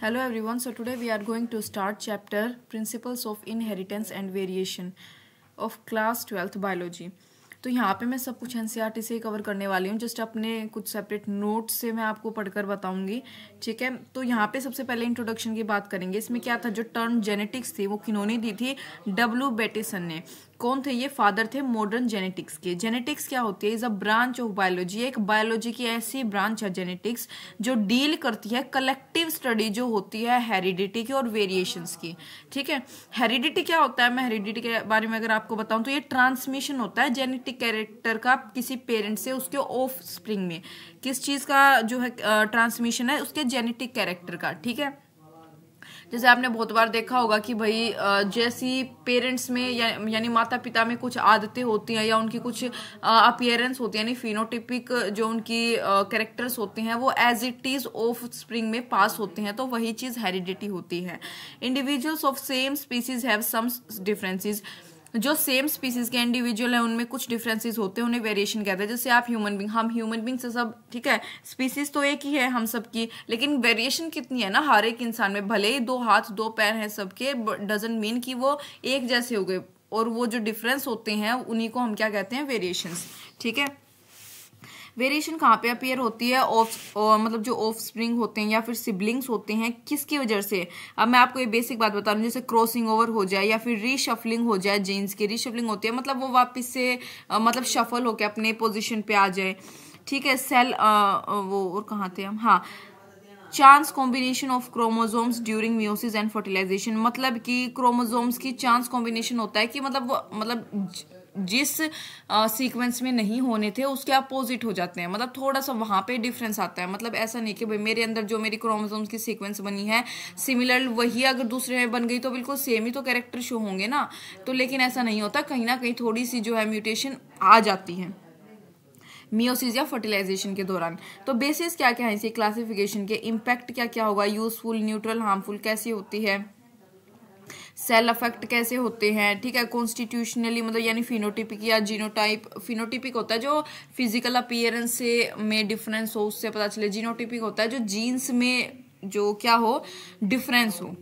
Hello everyone, so today we are going to start chapter Principles of Inheritance and Variation of class 12th Biology। तो यहाँ पे मैं सब कुछ NCERT से कवर करने वाली हूँ, जस्ट अपने कुछ सेपरेट नोट्स से मैं आपको पढ़कर बताऊंगी, ठीक है। तो यहाँ पे सबसे पहले इंट्रोडक्शन की बात करेंगे। इसमें क्या था, जो टर्म जेनेटिक्स थी वो किन्होंने दी थी, डब्ल्यू बेटिसन ने। कौन थे ये? फादर थे मॉडर्न जेनेटिक्स के। जेनेटिक्स क्या होती है? Is a branch of biology. एक बायोलॉजी की ऐसी ब्रांच है जेनेटिक्स जो डील करती है कलेक्टिव स्टडी जो होती है हेरिडिटी की और वेरिएशंस की, ठीक है। हेरिडिटी क्या होता है, मैं हेरिडिटी के बारे में अगर आपको बताऊं तो ये ट्रांसमिशन होता है जेनेटिक कैरेक्टर का किसी पेरेंट से उसके ऑफ स्प्रिंग में। किस चीज का जो है ट्रांसमिशन है? उसके जेनेटिक कैरेक्टर का, ठीक है। जैसे आपने बहुत बार देखा होगा कि भाई जैसी पेरेंट्स में यानी माता पिता में कुछ आदतें होती हैं या उनकी कुछ अपीयरेंस होती है, यानी फिनोटिपिक जो उनकी कैरेक्टर्स होते हैं वो as it is offspring में पास होते हैं, तो वही चीज हेरिडिटी होती है। Individuals of same species have some differences. जो सेम स्पीसीज के इंडिविजुअल है उनमें कुछ डिफरेंसेस होते हैं, उन्हें वेरिएशन कहते हैं। जैसे आप ह्यूमन बींग, हम ह्यूमन बींग से सब, ठीक है, स्पीसीज तो एक ही है हम सबकी, लेकिन वेरिएशन कितनी है ना हर एक इंसान में। भले ही 2 हाथ 2 पैर हैं सबके, डजंट मीन कि वो एक जैसे हो गए, और वो जो डिफरेंस होते हैं उन्हीं को हम क्या कहते हैं? वेरिएशंस, ठीक है। वेरिएशन कहाँ पे अपीयर होती है? मतलब जो ऑफ स्प्रिंग होते हैं या फिर सिबलिंग्स होते हैं, किसकी वजह से? अब मैं आपको ये बेसिक बात बता रहा हूँ, जैसे क्रॉसिंग ओवर हो जाए या फिर रीशफलिंग हो जाए जीन्स की। रीशफलिंग होती है मतलब वो वापस से मतलब शफल होके अपने पोजिशन पे आ जाए, ठीक है। सेल वो और कहाँ थे हम, हाँ, chance combination of chromosomes during meiosis and fertilization. मतलब कि क्रोमोसोम्स की चांस कॉम्बिनेशन होता है कि मतलब जिस सीक्वेंस में नहीं होने थे उसके अपोजिट हो जाते हैं, मतलब थोड़ा सा वहां पे डिफरेंस आता है। मतलब ऐसा नहीं कि भाई मेरे अंदर जो मेरी क्रोमोसोम्स की सीक्वेंस बनी है सिमिलर वही अगर दूसरे में बन गई तो बिल्कुल सेम ही तो कैरेक्टर शो होंगे ना, तो लेकिन ऐसा नहीं होता, कहीं ना कहीं थोड़ी सी जो है म्यूटेशन आ जाती है मियोसिस या फर्टिलाइजेशन के दौरान। तो बेसिस क्या क्या है इसी क्लासिफिकेशन के? इम्पैक्ट क्या क्या होगा? यूजफुल, न्यूट्रल, हार्मफुल कैसी होती है? सेल अफेक्ट कैसे होते हैं, ठीक है। कॉन्स्टिट्यूशनली मतलब यानी फिनोटिपिक या जीनोटाइप। फिनोटिपिक होता है जो फिजिकल अपीयरेंस से में डिफरेंस हो उससे पता चले। जीनोटिपिक होता है जो जीन्स में जो क्या हो, डिफरेंस हो,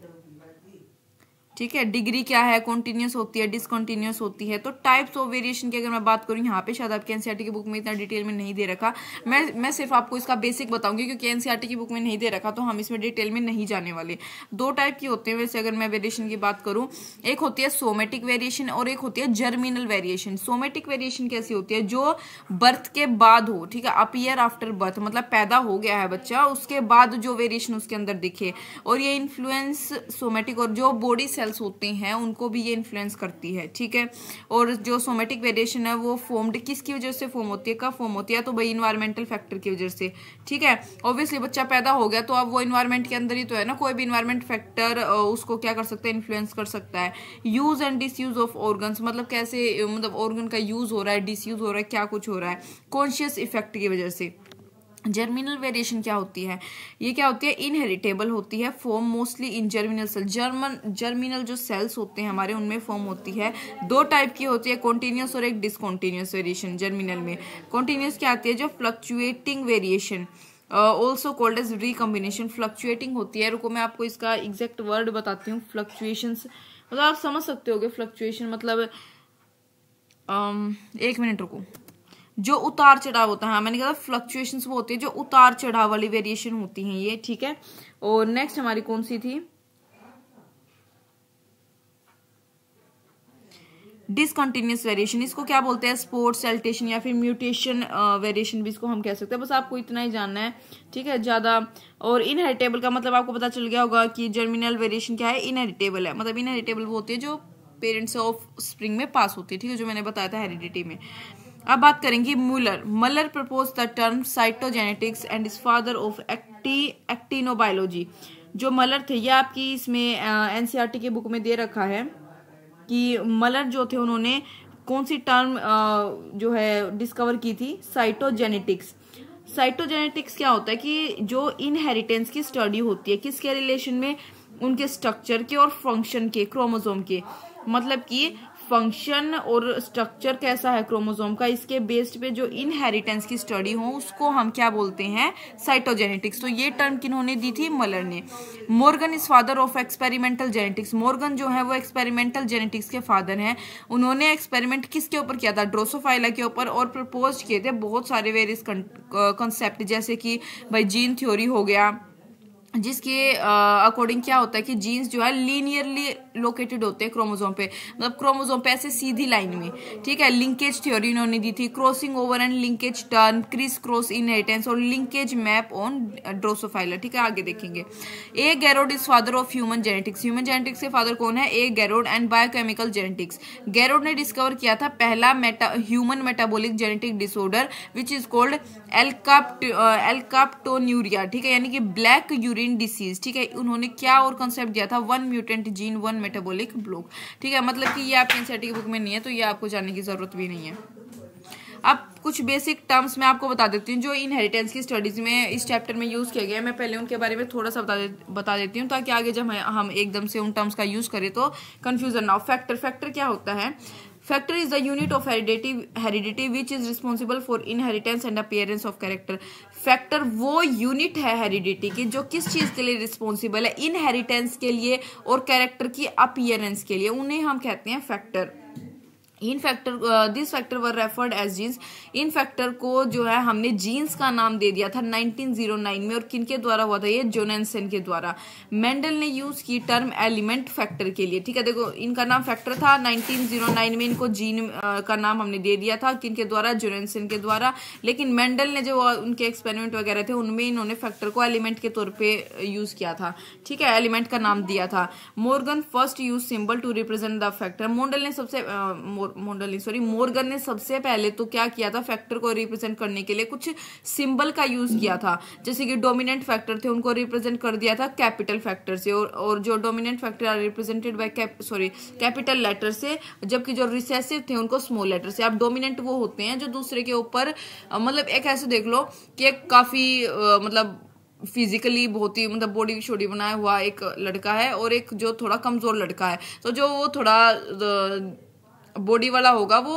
ठीक है। डिग्री क्या है? कॉन्टिन्यूस होती है, डिसकॉन्टिन्यूस होती है। तो टाइप्स ऑफ वेरिएशन की अगर मैं बात करूं, यहाँ पे शायद आपके एनसीईआरटी की बुक में इतना डिटेल में नहीं दे रखा, मैं सिर्फ आपको इसका बेसिक बताऊंगी क्योंकि एनसीईआरटी की बुक में नहीं दे रखा, तो हम इसमें डिटेल में नहीं जाने वाले। 2 टाइप की होते हैं वैसे अगर मैं वेरिएशन की बात करूं, एक होती है सोमेटिक वेरिएशन और एक होती है जर्मिनल वेरिएशन। सोमेटिक वेरिएशन कैसी होती है? जो बर्थ के बाद हो, ठीक है, अपीयर आफ्टर बर्थ, मतलब पैदा हो गया है बच्चा उसके बाद जो वेरिएशन उसके अंदर दिखे, और ये इन्फ्लुएंस सोमेटिक और जो बॉडी होते हैं उनको भी ये इन्फ्लुएंस करती है, ठीक है। और जो सोमेटिक वेरिएशन है वो फॉर्म्ड किसकी वजह से फॉर्म होती है, कब फॉर्म होती है? तो भाई इन्वायरमेंटल फैक्टर की वजह से, ठीक है। ऑब्वियसली बच्चा पैदा हो गया तो अब वो इन्वायरमेंट के अंदर ही तो है ना, कोई भी इन्वायरमेंट फैक्टर उसको क्या कर सकता है? इन्फ्लुएंस कर सकता है। Use and disuse of organs, मतलब कैसे मतलब ऑर्गन का यूज हो रहा है, डिसयूज हो रहा है, क्या कुछ हो रहा है कॉन्शियस इफेक्ट की वजह से। जर्मिनल वेरिएशन क्या होती है? ये क्या होती है? इनहेरिटेबल होती है, form mostly in germinal cell. Germinal जो सेल्स होते हैं हमारे उनमें फॉर्म होती है। 2 टाइप की होती है, कॉन्टिन्यूस और एक डिसकॉन्टिन्यूस वेरिएशन। जर्मिनल में कॉन्टिन्यूस क्या आती है? जो fluctuating variation, also called as recombination. Fluctuating होती है, रुको मैं आपको इसका एग्जैक्ट वर्ड बताती हूँ। फ्लक्चुएशंस मतलब आप समझ सकते होगे फ्लक्चुएशन मतलब 1 मिनट रुको, जो उतार चढ़ाव होता है। हाँ, मैंने कहा फ्लक्चुएशंस वो होती है जो उतार चढ़ाव वाली वेरिएशन होती हैं ये, ठीक है। और नेक्स्ट हमारी कौन सी थी? Discontinuous variation. इसको क्या बोलते हैं? स्पोर्ट सेल्टेशन या फिर म्यूटेशन वेरिएशन भी इसको हम कह सकते हैं। बस आपको इतना ही जानना है, ठीक है, ज्यादा। और इनहेरिटेबल का मतलब आपको पता चल गया होगा कि जर्मिनल वेरिएशन क्या है? इनहेरिटेबल है, मतलब इनहेरिटेबल वो होती है जो पेरेंट्स ऑफ स्प्रिंग में पास होती है, ठीक है, जो मैंने बताया था हेरिडिटी में। अब बात करेंगे Muller propose the term cytogenetics and is father of actinobiology. जो मलर थे ये आपकी इसमें एनसीईआरटी के बुक में दे रखा है कि मलर जो थे उन्होंने कौन सी टर्म जो है डिस्कवर की थी? साइटोजेनेटिक्स। साइटोजेनेटिक्स क्या होता है कि जो इनहेरिटेंस की स्टडी होती है, किसके रिलेशन में? उनके स्ट्रक्चर के और फंक्शन के, क्रोमोसोम के। मतलब कि फंक्शन और स्ट्रक्चर कैसा है क्रोमोसोम का, इसके बेस्ड पे जो इनहेरिटेंस की स्टडी हो उसको हम क्या बोलते हैं, साइटोजेनेटिक्स। तो ये टर्म किन्होंने दी थी, मलर ने। Morgan is father of experimental genetics. Morgan जो है वो एक्सपेरिमेंटल जेनेटिक्स के फादर हैं। उन्होंने एक्सपेरिमेंट किसके ऊपर किया था, ड्रोसोफाइला के ऊपर, और प्रपोज किए थे बहुत सारे वेरियस कॉन्सेप्ट, जैसे कि भाई जीन थ्योरी हो गया, जिसके अकॉर्डिंग क्या होता है कि जीन्स जो है लीनियरली लोकेटेड होते हैं क्रोमोसोम पे, मतलब क्रोमोसोम पे ऐसे सीधी लाइन में, ठीक है। लिंकेज थ्योरी इन्होंने दी थी, crossing over and linkage term, criss cross inheritance और लिंकेज मैप ऑन ड्रोसोफाइला, ठीक है। आगे देखेंगे। A Garrod is father of human genetics. Human genetics के फादर कौन है, A Garrod and biochemical genetics. Garrod ने डिस्कवर किया था पहला human metabolic genetic disorder which is called alkaptonuria, ठीक है, यानी कि ब्लैक यूरिन डिसीज, ठीक है। उन्होंने क्या और कंसेप्ट दिया था, 1 म्यूटेंट जीन 1 मेटाबॉलिक ब्लॉक, ठीक है। मतलब कि ये आपकी एनसीईआरटी बुक में नहीं है, तो ये आपको जानने की जरूरत भी नहीं है। अब कुछ बेसिक टर्म्स मैं आपको बता देती हूँ जो इनहेरिटेंस की स्टडीज में इस चैप्टर में यूज किया गया है। मैं पहले उनके बारे में थोड़ा सा बता देती हूँ, ताकि आगे जब हम एकदम से उन टर्म्स का यूज करें तो कंफ्यूजन ना हो। फैक्टर क्या होता है, factor is the unit of heredity which is responsible for inheritance and appearance of character. Factor वो यूनिट है हेरिडिटी की जो किस चीज के लिए रिस्पॉन्सिबल है, इनहेरिटेंस के लिए और कैरेक्टर की अपीयरेंस के लिए, उन्हें हम कहते हैं फैक्टर। इन factor this factor were referred as genes. इन फैक्टर को जो है हमने जीन्स का नाम दे दिया था 1909 में, और किनके द्वारा हुआ था ये, जोनासन के द्वारा। मेंडल ने यूज की टर्म एलिमेंट फैक्टर के लिए, ठीक है। देखो इनका नाम फैक्टर था, 1909 में इनको जीन का नाम हमने दे दिया था, किनके द्वारा, जोनासन के द्वारा। लेकिन मेंडल ने जो उनके एक्सपेरिमेंट वगैरह थे उनमें इन्होंने फैक्टर को एलिमेंट के तौर पे यूज किया था, ठीक है, एलिमेंट का नाम दिया था। Morgan first use symbol to represent the factor. Morgan ने सबसे पहले तो क्या किया था, फैक्टर को रिप्रेजेंट करने के लिए कुछ सिंबल का यूज किया था। जैसे कि डोमिनेंट फैक्टर थे, उनको रिप्रेजेंट कर दिया था कैपिटल फैक्टर से, और जो dominant factor are represented by capital letter से, जबकि जो रिसेसिव थे उनको स्मॉल लेटर से। अब डोमिनेंट वो होते हैं जो दूसरे के ऊपर, मतलब एक ऐसे देख लो कि एक काफी मतलब फिजिकली बहुत ही मतलब बॉडी शोडी बनाया हुआ एक लड़का है, और एक जो थोड़ा कमजोर लड़का है, तो जो वो थोड़ा बॉडी वाला होगा वो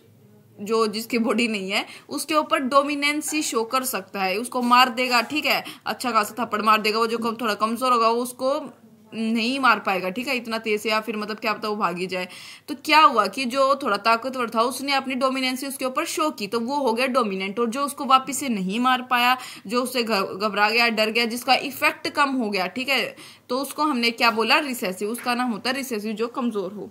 जो जिसकी बॉडी नहीं है उसके ऊपर डोमिनेंसी शो कर सकता है, उसको मार देगा, ठीक है, अच्छा खासा थप्पड़ मार देगा। वो जो थोड़ा कमजोर होगा वो उसको नहीं मार पाएगा, ठीक है, इतना तेज से, या फिर मतलब क्या पता वो भागी जाए। तो क्या हुआ कि जो थोड़ा ताकतवर था उसने अपनी डोमिनेंसी उसके ऊपर शो की, तो वो हो गया डोमिनेंट। और जो उसको वापिस से नहीं मार पाया, जो उससे घबरा गया, डर गया, जिसका इफेक्ट कम हो गया, ठीक है, तो उसको हमने क्या बोला, रिसेसिव। उसका नाम होता है रिसेसिव, जो कमजोर हो,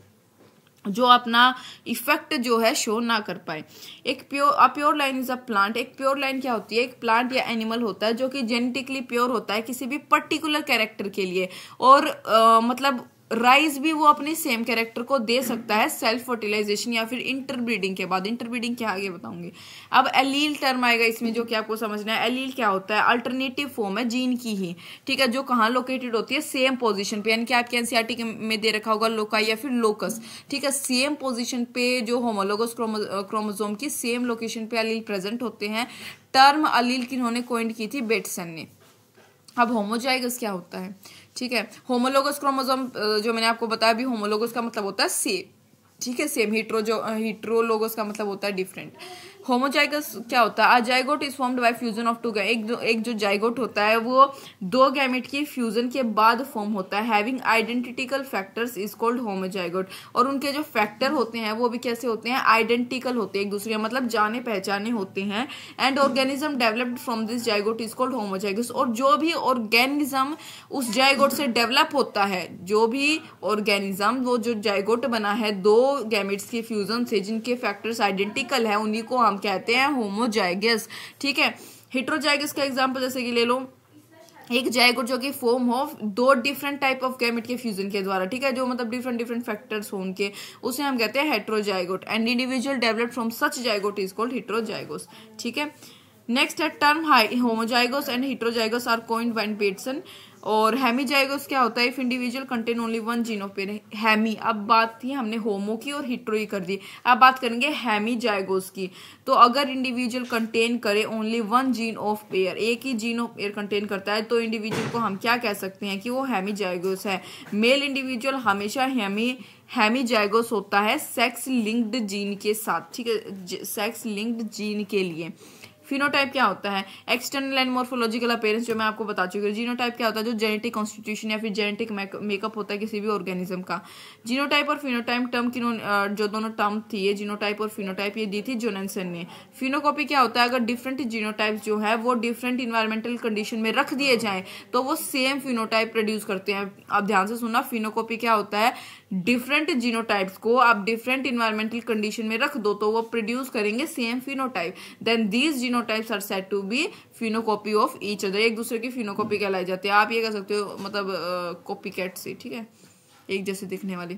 जो अपना इफेक्ट जो है शो ना कर पाए। एक pure line is a plant. एक प्योर लाइन क्या होती है, एक प्लांट या एनिमल होता है जो कि जेनेटिकली प्योर होता है किसी भी पर्टिकुलर कैरेक्टर के लिए, और मतलब राइज भी वो अपने सेम कैरेक्टर को दे सकता है सेल्फ फर्टिलाइजेशन या फिर इंटरब्रीडिंग के बाद। इंटरब्रीडिंग क्या आगे बताऊंगी। अब एलील टर्म आएगा इसमें, जो कि आपको समझना है। एलील क्या होता है, अल्टरनेटिव फॉर्म है जीन की ही, ठीक है, जो कहाँ लोकेटेड होती है, सेम पोजीशन पे, यानी कि आपके एनसीईआरटी में दे रखा होगा लोकाई या फिर लोकस, ठीक है, सेम पोजीशन पे जो होमोलोगस क्रोमोसोम की सेम लोकेशन पे एलील प्रेजेंट होते हैं। टर्म एलील किन्होंने कॉइंड की थी, बेटसन ने। अब होमोजाइगस क्या होता है, ठीक है, होमोलोगस क्रोमोसोम जो मैंने आपको बताया अभी, होमोलोगस का मतलब होता है सेम, ठीक है, सेम। हिट्रोलोगस का मतलब होता है डिफरेंट। होमोजाइगस क्या होता है, zygote is formed by fusion of two एक जो जाइगोट होता है वो दो गैमेट की फ्यूजन के बाद फॉर्म होता है। Having identical factors is called homozygote. और उनके जो फैक्टर होते हैं वो भी कैसे होते हैं, आइडेंटिकल होते हैं, एक दूसरे मतलब जाने पहचाने होते हैं। And organism developed from this zygote is called homozygous. और जो भी ऑर्गेनिज्म उस जाइगोट से डेवलप होता है, जो भी ऑर्गेनिज्म वो जो जाइगोट बना है दो गैमेट्स की फ्यूजन से, जिनके फैक्टर्स आइडेंटिकल है, उन्हीं को हम कहते हैं होमोजाइगस, ठीक है। हेटेरोजाइगस का एग्जांपल जैसे कि ले लो, एक जाइगोट जो कि फॉर्म हो दो डिफरेंट टाइप ऑफ गैमेट के फ्यूजन के द्वारा, ठीक है, जो मतलब डिफरेंट फैक्टर्स हो उनके, उसे हम कहते हैं heterozygote. And individual developed from such zygote is called heterozygous, ठीक है। नेक्स्ट है term homozygous and heterozygous are coined by Bateson. और हेमीजाइगोस क्या होता है, if individual contain only one gene of parent. Hemi, अब बात थी हमने होमो की और हिट्रो ही कर दी, अब बात करेंगे हेमीजाइगोस की। तो अगर इंडिविजुअल कंटेन करे only one gene of pair, एक ही जीन ऑफ पेयर कंटेन करता है, तो इंडिविजुअल को हम क्या कह सकते हैं कि वो हेमीजाइगोस है। मेल इंडिविजुअल हमेशा हेमीजाइगोस होता है सेक्स लिंक्ड जीन के साथ, ठीक है, सेक्स लिंक्ड जीन के लिए। फिनोटाइप क्या होता है, एक्सटर्नल एंड मॉर्फोलॉजिकल अपीयरेंस, जो मैं आपको बता चुकी हूँ। जीनोटाइप क्या होता है, जो जेनेटिक कॉन्स्टिट्यूशन या फिर जेनेटिक मेकअप होता है किसी भी ऑर्गेनिज्म का। जीनोटाइप और फिनोटाइप टर्म की जो दोनों टर्म थी, ये जीनोटाइप और फिनोटाइप, ये दी थी जोनासन ने। फिनोकॉपी क्या होता है, अगर डिफरेंट जीनोटाइप जो है वो डिफरेंट इन्वायरमेंटल कंडीशन में रख दिए जाएं तो वो सेम फिनोटाइप प्रोड्यूस करते हैं। आप ध्यान से सुनना, फिनोकॉपी क्या होता है, डिफरेंट जीनोटाइप्स को आप डिफरेंट इन्वायरमेंटल कंडीशन में रख दो तो वो प्रोड्यूस करेंगे same phenotype. Then these genotypes are said to be phenocopy of each other, एक दूसरे की फिनोकॉपी कहलाई जाती है। आप ये कह सकते हो मतलब कॉपी कैट से, ठीक है, एक जैसे दिखने वाली।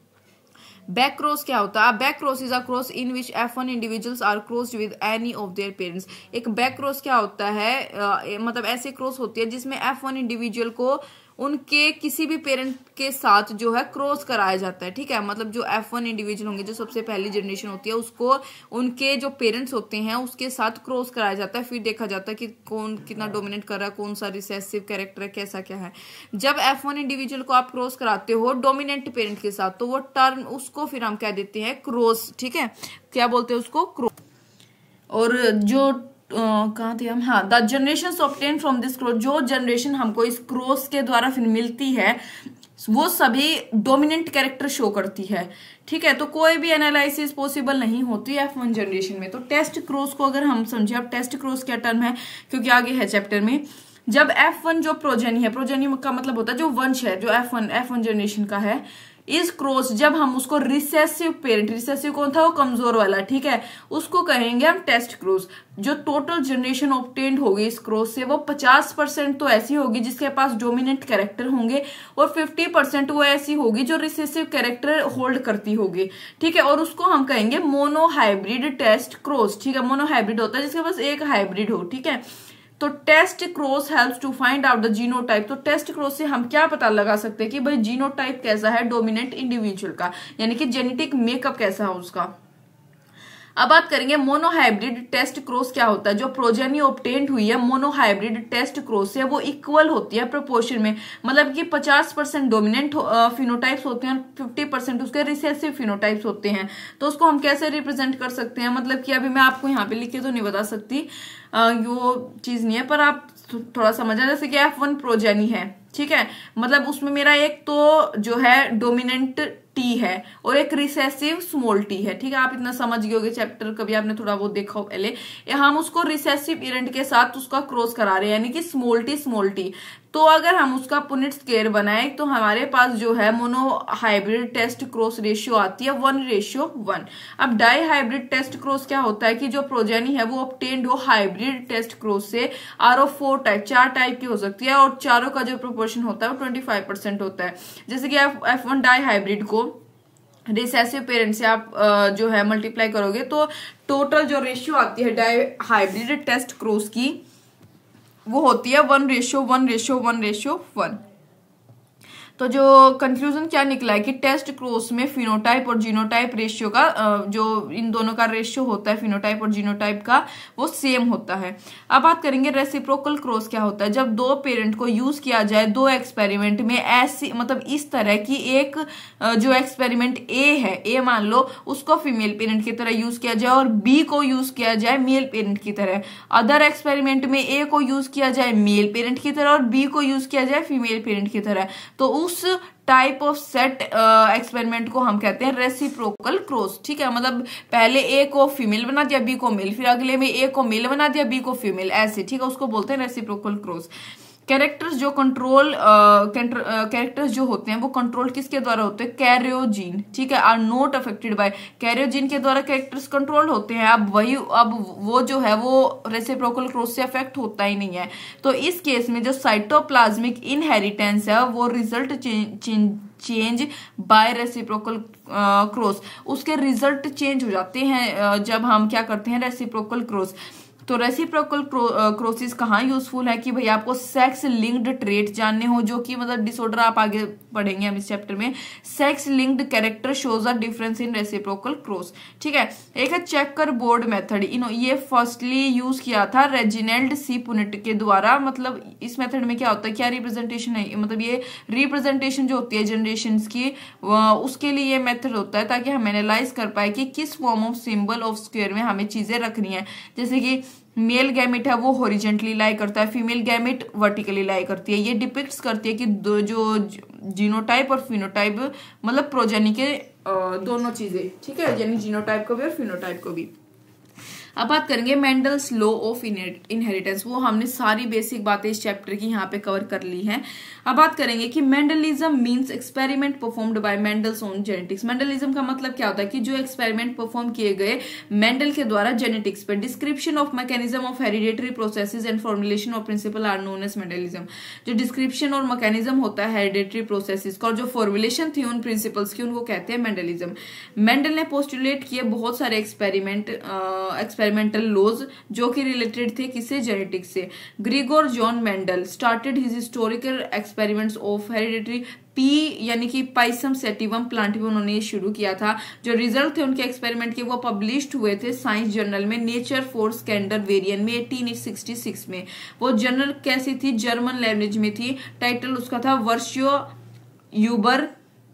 बैक क्रॉस क्या होता है, back cross is a cross in which F1 individuals are crossed with any of their parents. एक बैक क्रॉस क्या होता है, मतलब ऐसे क्रॉस होती है जिसमें F1 इंडिविजुअल को उनके किसी भी पेरेंट के साथ जो है क्रॉस कराया जाता है, ठीक है। मतलब जो F1 इंडिविजुअल होंगे, जो सबसे पहली जनरेशन होती है, उसको उनके जो पेरेंट्स होते हैं उसके साथ क्रॉस कराया जाता है। फिर देखा जाता है कि कौन कितना डोमिनेट कर रहा है, कौन सा रिसेसिव कैरेक्टर है, कैसा क्या है। जब F1 इंडिविजुअल को आप क्रॉस कराते हो डोमिनेंट पेरेंट के साथ, तो वो टर्म उसको फिर हम क्या देते हैं, क्रॉस, ठीक है, क्या बोलते हैं उसको, क्रॉस। और जो कहाँ थे हम, हाँ, the generation obtain from this cross, जो जनरेशन हमको इस क्रॉस के द्वारा फिर मिलती है वो सभी डोमिनेंट कैरेक्टर शो करती है, ठीक है। तो कोई भी एनालिसिस पॉसिबल नहीं होती है F1 जनरेशन में। तो टेस्ट क्रॉस को अगर हम समझे, अब टेस्ट क्रॉस क्या टर्म है, क्योंकि आगे है चैप्टर में। जब F1 जो प्रोजेनी है, प्रोजेनी का मतलब होता है जो वंश है, जो F1 जनरेशन का है, इस क्रॉस जब हम उसको रिसेसिव पेरेंट, रिसेसिव कौन था, वो कमजोर वाला, ठीक है, उसको कहेंगे हम टेस्ट क्रॉस। जो टोटल जनरेशन ऑब्टेन्ड होगी इस क्रॉस से, वो 50% तो ऐसी होगी जिसके पास डोमिनेंट कैरेक्टर होंगे और 50% वो ऐसी होगी जो रिसेसिव कैरेक्टर होल्ड करती होगी, ठीक है। और उसको हम कहेंगे मोनोहाइब्रिड टेस्ट क्रॉस, ठीक है। मोनोहाइब्रिड होता है जिसके पास एक हाइब्रिड हो, ठीक है। तो test cross helps to find out the genotype. तो टेस्ट क्रॉस से हम क्या पता लगा सकते हैं कि भाई जीनोटाइप कैसा है डोमिनेंट इंडिविजुअल का, यानी कि जेनेटिक मेकअप कैसा है उसका। अब बात करेंगे मोनोहाइब्रिड टेस्ट क्रॉस क्या होता है। जो प्रोजेनी ऑब्टेन्ड हुई है मोनोहाइब्रिड टेस्ट क्रॉस से, वो इक्वल होती है प्रोपोर्शन में, मतलब कि 50% डोमिनेंट फिनोटाइप्स होते हैं, 50% उसके रिसेसिव फिनोटाइप्स होते हैं। तो उसको हम कैसे रिप्रेजेंट कर सकते हैं, मतलब कि अभी मैं आपको यहाँ पे लिख के तो नहीं बता सकती, वो चीज नहीं है, पर आप थोड़ा समझ रहे, जैसे कि F1 प्रोजेनी है, ठीक है, मतलब उसमें मेरा एक तो जो है डोमिनेंट टी है और एक रिसेसिव स्मॉल टी है, ठीक है। आप इतना समझ गए होगे, चैप्टर कभी आपने थोड़ा बहुत देखा हो पहले। हम उसको रिसेसिव पेरेंट के साथ उसका क्रॉस करा रहे हैं, यानी कि स्मॉल टी। तो अगर हम उसका पुनेट स्क्वायर बनाए तो हमारे पास जो है मोनोहाइब्रिड टेस्ट क्रॉस रेशियो आती है 1:1। अब डाई हाइब्रिड टेस्ट क्रॉस क्या होता है कि जो प्रोजेनी है वो ऑब्टेन्ड हो हाइब्रिड टेस्ट क्रॉस से, RO4 टाइप, 4 टाइप की हो सकती है, और चारों का जो प्रोपोर्शन होता है वो 25% होता है। जैसे कि F1 डाई हाइब्रिड को रिसेसिव पेरेंट से आप जो है मल्टीप्लाई करोगे तो टोटल जो रेशियो आती है डाई हाइब्रिड टेस्ट क्रॉस की, वो होती है 1:1:1:1। तो जो कंक्लूजन क्या निकला है कि टेस्ट क्रॉस में फिनोटाइप और जीनोटाइप रेशियो का जो इन दोनों का रेशियो होता है फिनोटाइप और जीनोटाइप का, वो सेम होता है। अब बात करेंगे रेसिप्रोकल क्रॉस क्या होता है। जब दो पेरेंट को यूज किया जाए दो एक्सपेरिमेंट में, ऐसी मतलब इस तरह की एक जो एक्सपेरिमेंट ए है, ए मान लो, उसको फीमेल पेरेंट की तरह यूज किया जाए और बी को यूज किया जाए मेल पेरेंट की तरह। अदर एक्सपेरिमेंट में ए को यूज किया जाए मेल पेरेंट की तरह और बी को यूज किया जाए फीमेल पेरेंट की तरह। तो उस टाइप ऑफ सेट एक्सपेरिमेंट को हम कहते हैं रेसिप्रोकल क्रॉस, ठीक है। मतलब पहले ए को फीमेल बना दिया, बी को मेल, फिर अगले में ए को मेल बना दिया, बी को फीमेल, ऐसे, ठीक है, उसको बोलते हैं रेसिप्रोकल क्रॉस। कैरेक्टर्स जो कंट्रोल कैरेक्टर्स जो होते हैं वो कंट्रोल किसके द्वारा होते हैं, कैरियोजीन, ठीक है, are not affected by. Karyogene के द्वारा कैरेक्टर्स कंट्रोल होते हैं। अब वो जो है वो रेसिप्रोकल क्रॉस से अफेक्ट होता ही नहीं है। तो इस केस में जो साइटोप्लाज्मिक इनहेरिटेंस है वो result change by reciprocal cross, उसके रिजल्ट चेंज हो जाते हैं जब हम क्या करते हैं रेसिप्रोकल क्रॉस। तो रेसिप्रोकल क्रोसिस कहाँ यूजफुल है कि भाई आपको सेक्स लिंक्ड ट्रेट जानने हो, जो कि मतलब डिसऑर्डर आप आगे पढ़ेंगे हम इस चैप्टर में। Sex linked character shows a difference in reciprocal cross. ठीक है, एक है चेकर बोर्ड मेथड, ये फर्स्टली यूज किया था रेजिनेल्ड सी पुनेट के द्वारा। मतलब इस मेथड में क्या होता है, क्या रिप्रेजेंटेशन है, मतलब ये रिप्रेजेंटेशन जो होती है जनरेशन की, उसके लिए ये मेथड होता है ताकि हम एनालाइज कर पाए कि किस form of symbol of square में हमें चीजें रखनी है। जैसे कि मेल गैमेट है वो हॉरिजेंटली लाई करता है, फीमेल गैमेट वर्टिकली लाई करती है। ये डिपिक्ट्स करती है कि जो जीनोटाइप और फिनोटाइप मतलब प्रोजेनी के दोनों चीजें, ठीक है, यानी जीनोटाइप को भी और फिनोटाइप को भी। अब बात करेंगे मेंडल्स लॉ ऑफ इनहेरिटेंस। वो हमने सारी बेसिक बातें इस चैप्टर की यहाँ पे कवर कर ली हैं। अब बात करेंगे कि Mendelism means experiment performed by Mendel's on genetics. Mendelism का मतलब क्या होता है कि जो एक्सपेरिमेंट परफॉर्म किए गए मेंडल के द्वारा जेनेटिक्स पे। Description of mechanism of hereditary processes and formulation of principle are known as Mendelism. जो डिस्क्रिप्शन और मैकेनिज्म होता है हेरिडेटरी प्रोसेसेस का और जो फॉर्मुलेशन थी उन प्रिंसिपल्स की, उनको कहते हैं मेंडलिज्म। मेंडल ने पोस्टुलेट किए बहुत सारे एक्सपेरिमेंटल लॉज जो कि रिलेटेड थे किससे, जेनेटिक्स से। Gregor John Mendel started his historical experiments of hereditary pea यानी कि पाइसम सेटिवम प्लांट में उन्होंने ये शुरू किया था। जो रिजल्ट थे उनके एक्सपेरिमेंट के वो पब्लिश्ड हुए थे साइंस जर्नल में नेचर फॉर स्कैंडरवेरियन में 1866 में। वो जर्नल कैसी थी, जर्मन लैंग्वेज में थी। टाइटल उसका था वर्शियो यूबर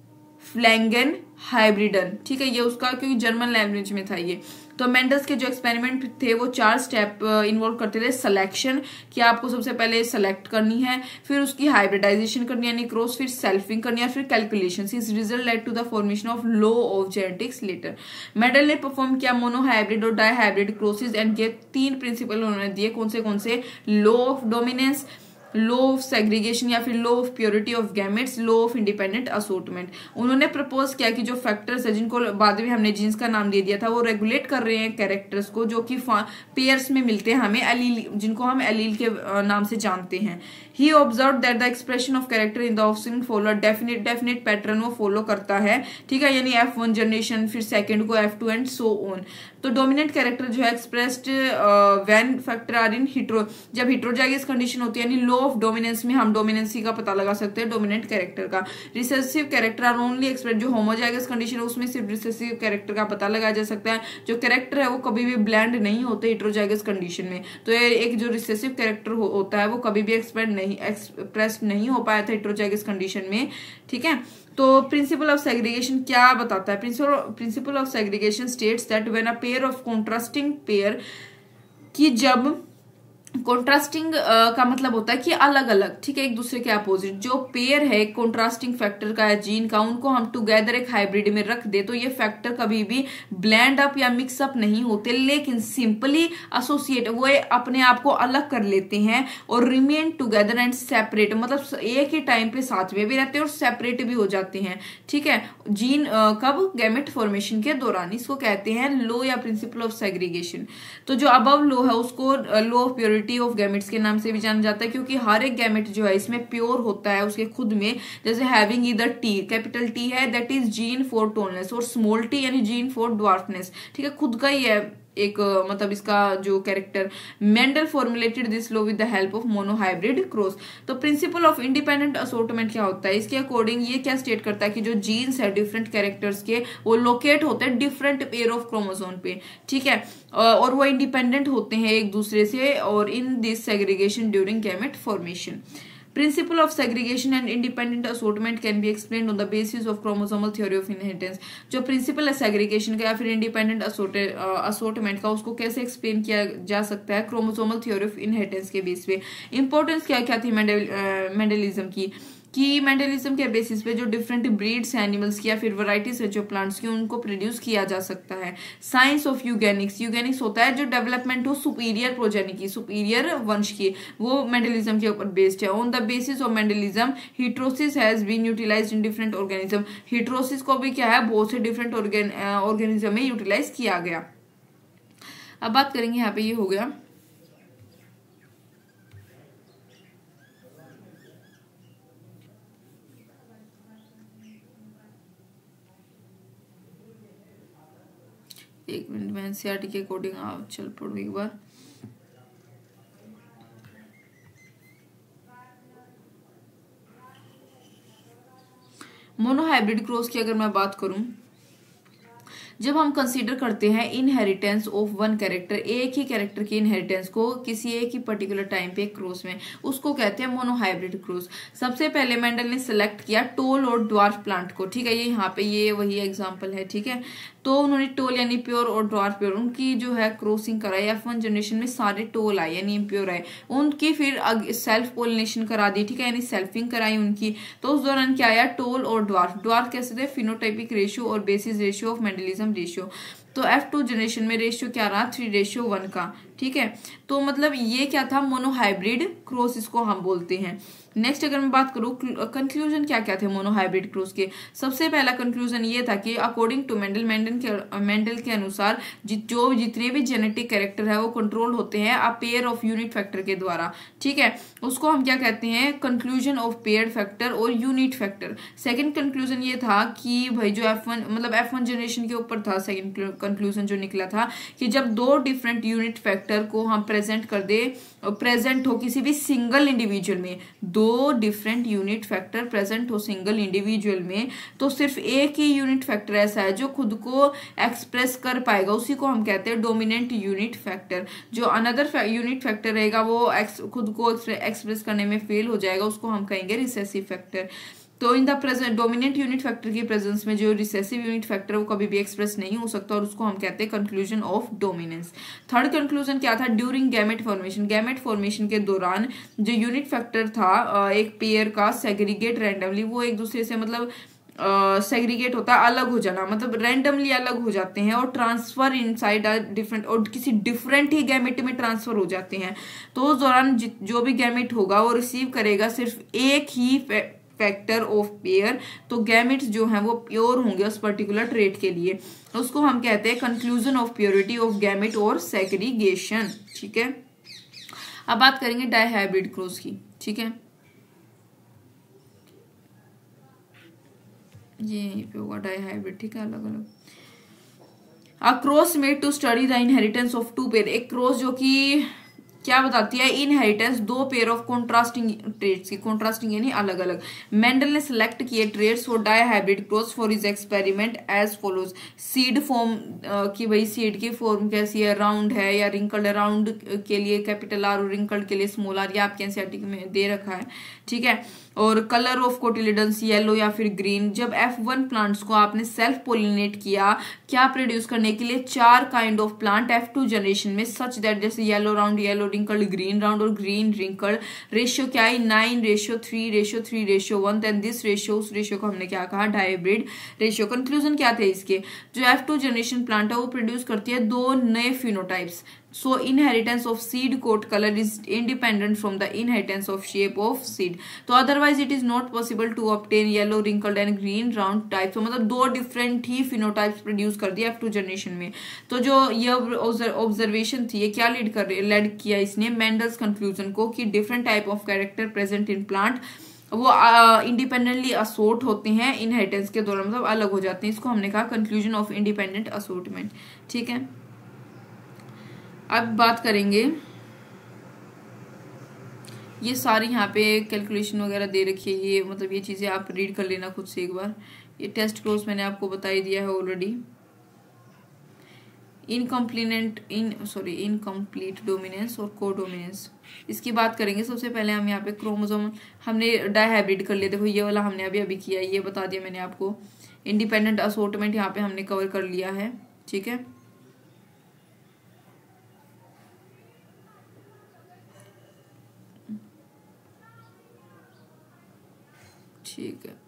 फ्लैंगन हाइब्रिडन। ठीक है, ये उसका क्योंकि जर्मन लैंग्वेज में था ये। तो मेंडल्स के जो एक्सपेरिमेंट थे वो 4 स्टेप इन्वॉल्व करते थे। सिलेक्शन, कि आपको सबसे पहले सेलेक्ट करनी है, फिर उसकी हाइब्रिडाइजेशन करनी है यानी क्रॉस, फिर सेल्फिंग करनी है, फिर कैलकुलेशन। इस result led to the formation of law of genetics later. Mendel ने परफॉर्म किया मोनो हाइब्रिड और डाई हाइब्रिड क्रॉसेस एंड ये 3 प्रिंसिपल उन्होंने दिए। कौन से? Law of dominance, law of segregation या फिर law of purity of gametes, law of independent assortment. उन्होंने प्रपोज किया कि जो फैक्टर्स है जिनको बाद में हमने जीन्स का नाम दे दिया था वो रेगुलेट कर रहे हैं कैरेक्टर्स को जो कि पेयर्स में मिलते हैं हमें, एलील, जिनको हम एलील के नाम से जानते हैं। He observe that the expression of character in the offspring follow definite pattern वो फॉलो करता है। ठीक है, यानी F1 जनरेशन, फिर सेकंड को F2 एंड सो ऑन। तो डोमिनेंट कैरेक्टर जो है expressed when factor are in hetero, जब हिट्रोजाइगस कंडीशन होती है यानी लॉ ऑफ डोमिनेंस में हम डोमिनेंसी का पता लगा सकते हैं डोमिनेंट कैरेक्टर का। Recessive character are only express, जो होमोजाइगस कंडीशन है उसमें सिर्फ रिसेसिव कैरेक्टर का पता लगाया जा सकता है। जो कैरेक्टर है वो कभी भी ब्लेंड नहीं होते हिट्रोजाइगस कंडीशन में। तो एक जो रिसेसिव कैरेक्टर होता है वो कभी भी एक्सप्रेस नहीं हो पाया था हिट्रोजाइगस कंडीशन में। ठीक है, तो प्रिंसिपल ऑफ सेग्रीगेशन क्या बताता है? Principle of segregation states that when a pair of contrasting pair, कि जब कॉन्ट्रास्टिंग का मतलब होता है कि अलग अलग, ठीक है, एक दूसरे के अपोजिट जो पेयर है कॉन्ट्रास्टिंग फैक्टर का या जीन का, उनको हम टुगेदर एक हाइब्रिड में रख दे तो ये फैक्टर कभी भी ब्लेंड अप या मिक्स अप नहीं होते, लेकिन सिंपली एसोसिएट, वो अपने आप को अलग कर लेते हैं और रिमेन टुगेदर एंड सेपरेट, मतलब एक ही टाइम पे साथ में भी रहते हैं और सेपरेट भी हो जाते हैं। ठीक है, जीन कब? गैमेट फॉर्मेशन के दौरान। इसको कहते हैं लॉ या प्रिंसिपल ऑफ सेग्रीगेशन। तो जो अबव लॉ है उसको law of purity of gametes के नाम से भी जाना जाता है, क्योंकि हर एक गैमेट जो है इसमें प्योर होता है उसके खुद में। जैसे having either T, capital T है that is gene for tallness, और स्मॉल टी यानी जीन फॉर ड्वार्फनेस। ठीक है, खुद का ही है एक मतलब इसका जो character. Mendel formulated this law with the help of monohybrid cross. तो प्रिंसिपल ऑफ इंडिपेंडेंट असोर्टमेंट क्या होता है? इसके अकॉर्डिंग ये क्या स्टेट करता है कि जो जीन्स है डिफरेंट कैरेक्टर्स के वो लोकेट होते हैं डिफरेंट पेयर ऑफ क्रोमोसोम पे। ठीक है, और वो इंडिपेंडेंट होते हैं एक दूसरे से और in this segregation during gamete formation. Principle of segregation and independent assortment can be explained on the basis of chromosomal theory of inheritance। जो प्रिंसिपल है सेग्रीगेशन का या फिर इंडिपेंडेंट असोर्टमेंट का उसको कैसे एक्सप्लेन किया जा सकता है? क्रोमोसोमल थ्योरी ऑफ इनहेरिटेंस के बेस पे। इंपॉर्टेंस क्या क्या थी मेंडलिज्म की? कि मेंडलिज्म के बेसिस पे जो डिफरेंट ब्रीड्स हैं एनिमल्स की या फिर वैरायटीज है जो प्लांट्स की उनको प्रोड्यूस किया जा सकता है। साइंस ऑफ यूगेनिक्स, यूगेनिक्स होता है जो डेवलपमेंट हो सुपीरियर प्रोजेनी की, सुपीरियर वंश की, वो मेंडलिज्म के ऊपर बेस्ड है। On the basis of Mendelism heterosis has been utilized in different organism. Heterosis को भी क्या है बहुत से डिफरेंट ऑर्गेनिज्म में यूटिलाइज किया गया। अब बात करेंगे यहाँ पे, ये हो गया एक मिनट, मैं एनसीईआरटी के अकॉर्डिंग चल पड़ू एक बार। मोनोहाइब्रिड क्रॉस की अगर मैं बात करूं, जब हम कंसीडर करते हैं इनहेरिटेंस ऑफ वन कैरेक्टर, एक ही कैरेक्टर की इनहेरिटेंस को किसी एक ही पर्टिकुलर टाइम पे क्रॉस में, उसको कहते हैं मोनोहाइब्रिड क्रॉस। सबसे पहले मेंडल ने सिलेक्ट किया टोल और ड्वार्फ प्लांट को, ठीक है, ये यहाँ पे ये वही एग्जांपल है, ठीक है। तो उन्होंने टोल यानी प्योर और ड्वार्फ प्योर उनकी जो है क्रॉसिंग कराई। F1 जनरेशन में सारे टोल आए यानी इम्प्योर आए, उनकी फिर सेल्फ पोलिनेशन करा दी, ठीक है, यानी सेल्फिंग कराई उनकी। तो उस दौरान क्या आया, टोल और ड्वार्फ। ड्वार्फ कैसे थे, फिनोटाइपिक रेशियो और basis ratio of Mendelism ratio. तो F2 जनरेशन में रेशियो क्या रहा, 3:1 का, ठीक है। तो मतलब ये क्या था, मोनोहाइब्रिड क्रॉस इसको हम बोलते हैं। नेक्स्ट अगर मैं बात करूं कंक्लूजन क्या क्या थे मोनोहाइब्रिड क्रॉस के, सबसे पहला कंक्लूजन ये था कि अकॉर्डिंग टू मेंडल के अनुसार जो जितने भी जेनेटिक कैरेक्टर है वो कंट्रोल होते हैं a pair of unit factor के द्वारा, ठीक है। उसको हम क्या कहते हैं, कंक्लूजन ऑफ पेयर्ड फैक्टर और यूनिट फैक्टर। सेकंड कंक्लूजन ये था कि भाई जो F1 जनरेशन के ऊपर था, सेकंड कंक्लूजन जो निकला था कि जब दो डिफरेंट यूनिट फैक्टर को हम प्रेजेंट हो किसी भी सिंगल इंडिविजुअल में, दो डिफरेंट यूनिट फैक्टर प्रेजेंट हो सिंगल इंडिविजुअल में, तो सिर्फ एक ही यूनिट फैक्टर ऐसा है जो खुद को एक्सप्रेस कर पाएगा, उसी को हम कहते हैं डोमिनेंट यूनिट फैक्टर। जो अनदर यूनिट फैक्टर रहेगा वो खुद को एक्सप्रेस करने में फेल हो जाएगा, उसको हम कहेंगे रिसेसिव फैक्टर। तो in the present dominant unit factor की प्रेजेंस में जो रिसेसिव यूनिट फैक्टर है वो कभी भी एक्सप्रेस नहीं हो सकता और उसको हम कहते हैं conclusion of dominance. Third conclusion क्या था, during gamete formation, gamete formation के दौरान जो यूनिट फैक्टर था एक पेयर का सेग्रीगेट रैंडमली, वो एक दूसरे से मतलब सेग्रीगेट होता है, अलग हो जाना, मतलब रैंडमली अलग हो जाते हैं और ट्रांसफर इनसाइड डिफरेंट और किसी डिफरेंट ही गैमेट में ट्रांसफर हो जाते हैं। तो उस दौरान जो भी गैमेट होगा वो रिसीव करेगा सिर्फ एक ही फैक्टर ऑफ पेयर। तो गैमेट्स जो हैं वो प्योर होंगे उस पर्टिकुलर ट्रेट के लिए, उसको हम कहते हैं conclusion of purity of gamete और सेग्रीगेशन, ठीक है। अब बात करेंगे डाइहाइब्रिड क्रॉस की, ठीक है, ये पे होगा डाइहाइब्रिड, ठीक है, अलग अलग। A cross made to study the inheritance of two pair, एक क्रॉस जो कि क्या बताती है, इनहेरिटेंस दो पेयर ऑफ कॉन्ट्रास्टिंग ट्रेट्स की, कॉन्ट्रास्टिंग यानी अलग अलग। मेंडल ने सिलेक्ट किए traits for dihybrid cross for his experiment as follows. Seed form की, भाई सीड की फॉर्म कैसी है, राउंड है या रिंकल्ड, राउंड के लिए कैपिटल आर और रिंकल्ड के लिए स्मॉल आर, ये आपके एनसीईआरटी में दे रखा है, ठीक है। और कलर ऑफ कोटिलिडन्स येलो या फिर ग्रीन। जब F1 प्लांट्स को आपने सेल्फ पोलिनेट किया क्या प्रोड्यूस करने के लिए, 4 kind of plant F2 generation में, सच दैट जैसे yellow round, yellow wrinkled, green round और ग्रीन रिंकल्ड। रेशियो क्या है, 9:3:3:1। देन दिस रेशियो, उस रेशियो को हमने क्या कहा, डाइहाइब्रिड रेशियो। कंक्लूजन क्या थे इसके, जो F2 जनरेशन प्लांट है वो प्रोड्यूस करती है 2 नए phenotypes. So inheritance of seed coat color is independent from the inheritance of shape of seed. तो otherwise it is not possible to obtain yellow wrinkled and green round types. तो मतलब 2 different ही phenotypes produce कर दिया F2 generation में। तो जो ये observation थी ये क्या lead किया इसने Mendel's conclusion को कि different type of character present in plant वो इंडिपेंडेंटली असोर्ट होते हैं इनहेरिटेंस के दौरान, मतलब अलग हो जाते हैं। इसको हमने कहा कंक्लूजन ऑफ इंडिपेंडेंट असोर्टमेंट, ठीक है। अब बात करेंगे, ये सारी यहाँ पे कैलकुलेशन वगैरह दे रखी है, ये मतलब ये चीजें आप रीड कर लेना खुद से एक बार। ये टेस्ट क्लोज मैंने आपको बता ही दिया है ऑलरेडी। इनकम्प्लीट डोमिनेंस और कोडोमिनेंस, इसकी बात करेंगे। सबसे पहले हम यहाँ पे क्रोमोसोम हमने डाइहाइब्रिड कर लिया, देखो ये वाला हमने अभी किया, ये बता दिया मैंने आपको। इंडिपेंडेंट असोर्टमेंट यहाँ पे हमने कवर कर लिया है, ठीक है। ठीक है,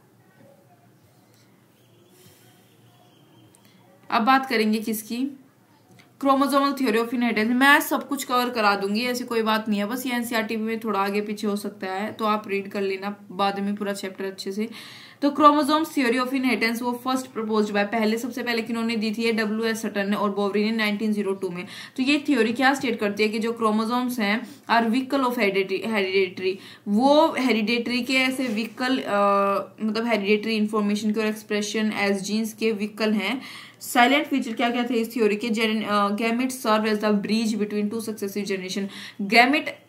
अब बात करेंगे किसकी, क्रोमोसोमल थ्योरी ऑफ इनहेरिटेंस। मैं सब कुछ कवर करा दूंगी, ऐसी कोई बात नहीं है, बस ये एनसीईआरटी में थोड़ा आगे पीछे हो सकता है, तो आप रीड कर लेना बाद में पूरा चैप्टर अच्छे से। तो क्रोमोसोम्स थ्योरी ऑफ इनहेरिटेंस वो फर्स्ट प्रपोज्ड बाय सबसे पहले किन्होंने दी थी W.S. सटन ने और बोवरी ने 1902 में। तो ये थ्योरी क्या स्टेट करती है कि जो क्रोमोसोम्स हैं आर व्हीकल ऑफ हेरिडेटरी, वो हेरिडेटरी के ऐसे व्हीकल मतलब हेरिडेटरी इंफॉर्मेशन के और एक्सप्रेशन एज जीन्स के व्हीकल हैं। साइलेंट फीचर क्या क्या थे इस थ्योरी के, gamete serve as the bridge between 2 successive generation. Gamete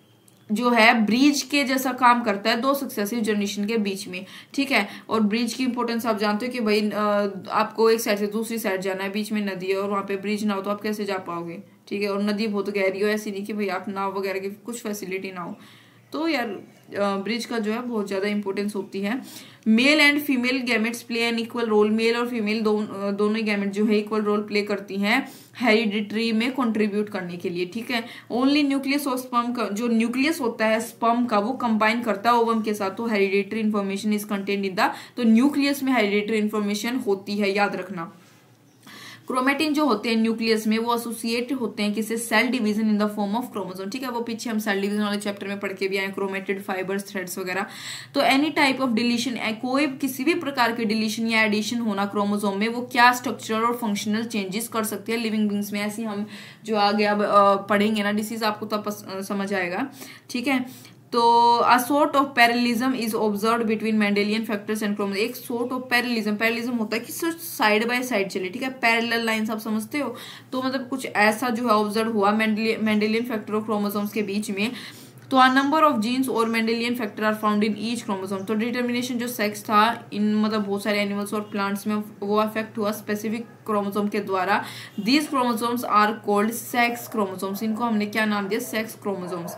जो है ब्रिज के जैसा काम करता है दो सक्सेसिव जनरेशन के बीच में, ठीक है। और ब्रिज की इंपॉर्टेंस आप जानते हो कि भाई आपको एक साइड से दूसरी साइड जाना है, बीच में नदी है और वहां पे ब्रिज ना हो तो आप कैसे जा पाओगे, ठीक है। और नदी बहुत गहरी हो, ऐसी नहीं कि भाई आप नाव वगैरह की कुछ फैसिलिटी ना हो, तो यार ब्रिज का जो है बहुत ज्यादा इंपॉर्टेंस होती है। Male and female gametes play an equal role, male और फीमेल दोनों गैमेट जो है इक्वल रोल प्ले करती हैं हेरिडिटरी में कंट्रीब्यूट करने के लिए, ठीक है। ओनली न्यूक्लियस ऑफ स्पर्म का जो न्यूक्लियस होता है स्पर्म का वो कंबाइन करता है ओवम के साथ, तो hereditary information is content in the, तो न्यूक्लियस में हेरिडिटरी इन्फॉर्मेशन होती है, याद रखना। क्रोमेटिन जो होते हैं न्यूक्लियस में वो एसोसिएट होते हैं किसी cell division in the form of chromosome, ठीक है। वो पीछे हम सेल डिवीजन वाले चैप्टर में पढ़ के भी आए, क्रोमेटेड फाइबर्स, थ्रेड्स वगैरह। तो एनी टाइप ऑफ डिलीशन, कोई किसी भी प्रकार के डिलीशन या एडिशन होना क्रोमोसोम में, वो क्या स्ट्रक्चरल और फंक्शनल चेंजेस कर सकते हैं लिविंग बींग्स में, ऐसी हम जो आगे अब पढ़ेंगे ना डिसीज आपको तब समझ आएगा, ठीक है। तो a sort of parallelism is observed between Mendelian factors and chromosome, एक सॉर्ट ऑफ पैरेलिज्म, पैरेलिज्म होता है कि साइड बाय साइड चले, ठीक है, पैरेलल लाइंस आप समझते हो, तो मतलब कुछ ऐसा जो है ऑब्जर्व हुआ मेंडेलियन फैक्टर और क्रोमोसोम्स के बीच में। तो अ नंबर ऑफ जीन्स और Mendelian factor are found in each chromosome, तो डिटर्मिनेशन जो सेक्स था इन मतलब बहुत सारे एनिमल्स और प्लांट्स में वो अफेक्ट हुआ स्पेसिफिक क्रोमोसोम के द्वारा। These chromosomes are called sex chromosomes, इनको हमने क्या नाम दिया, sex chromosomes.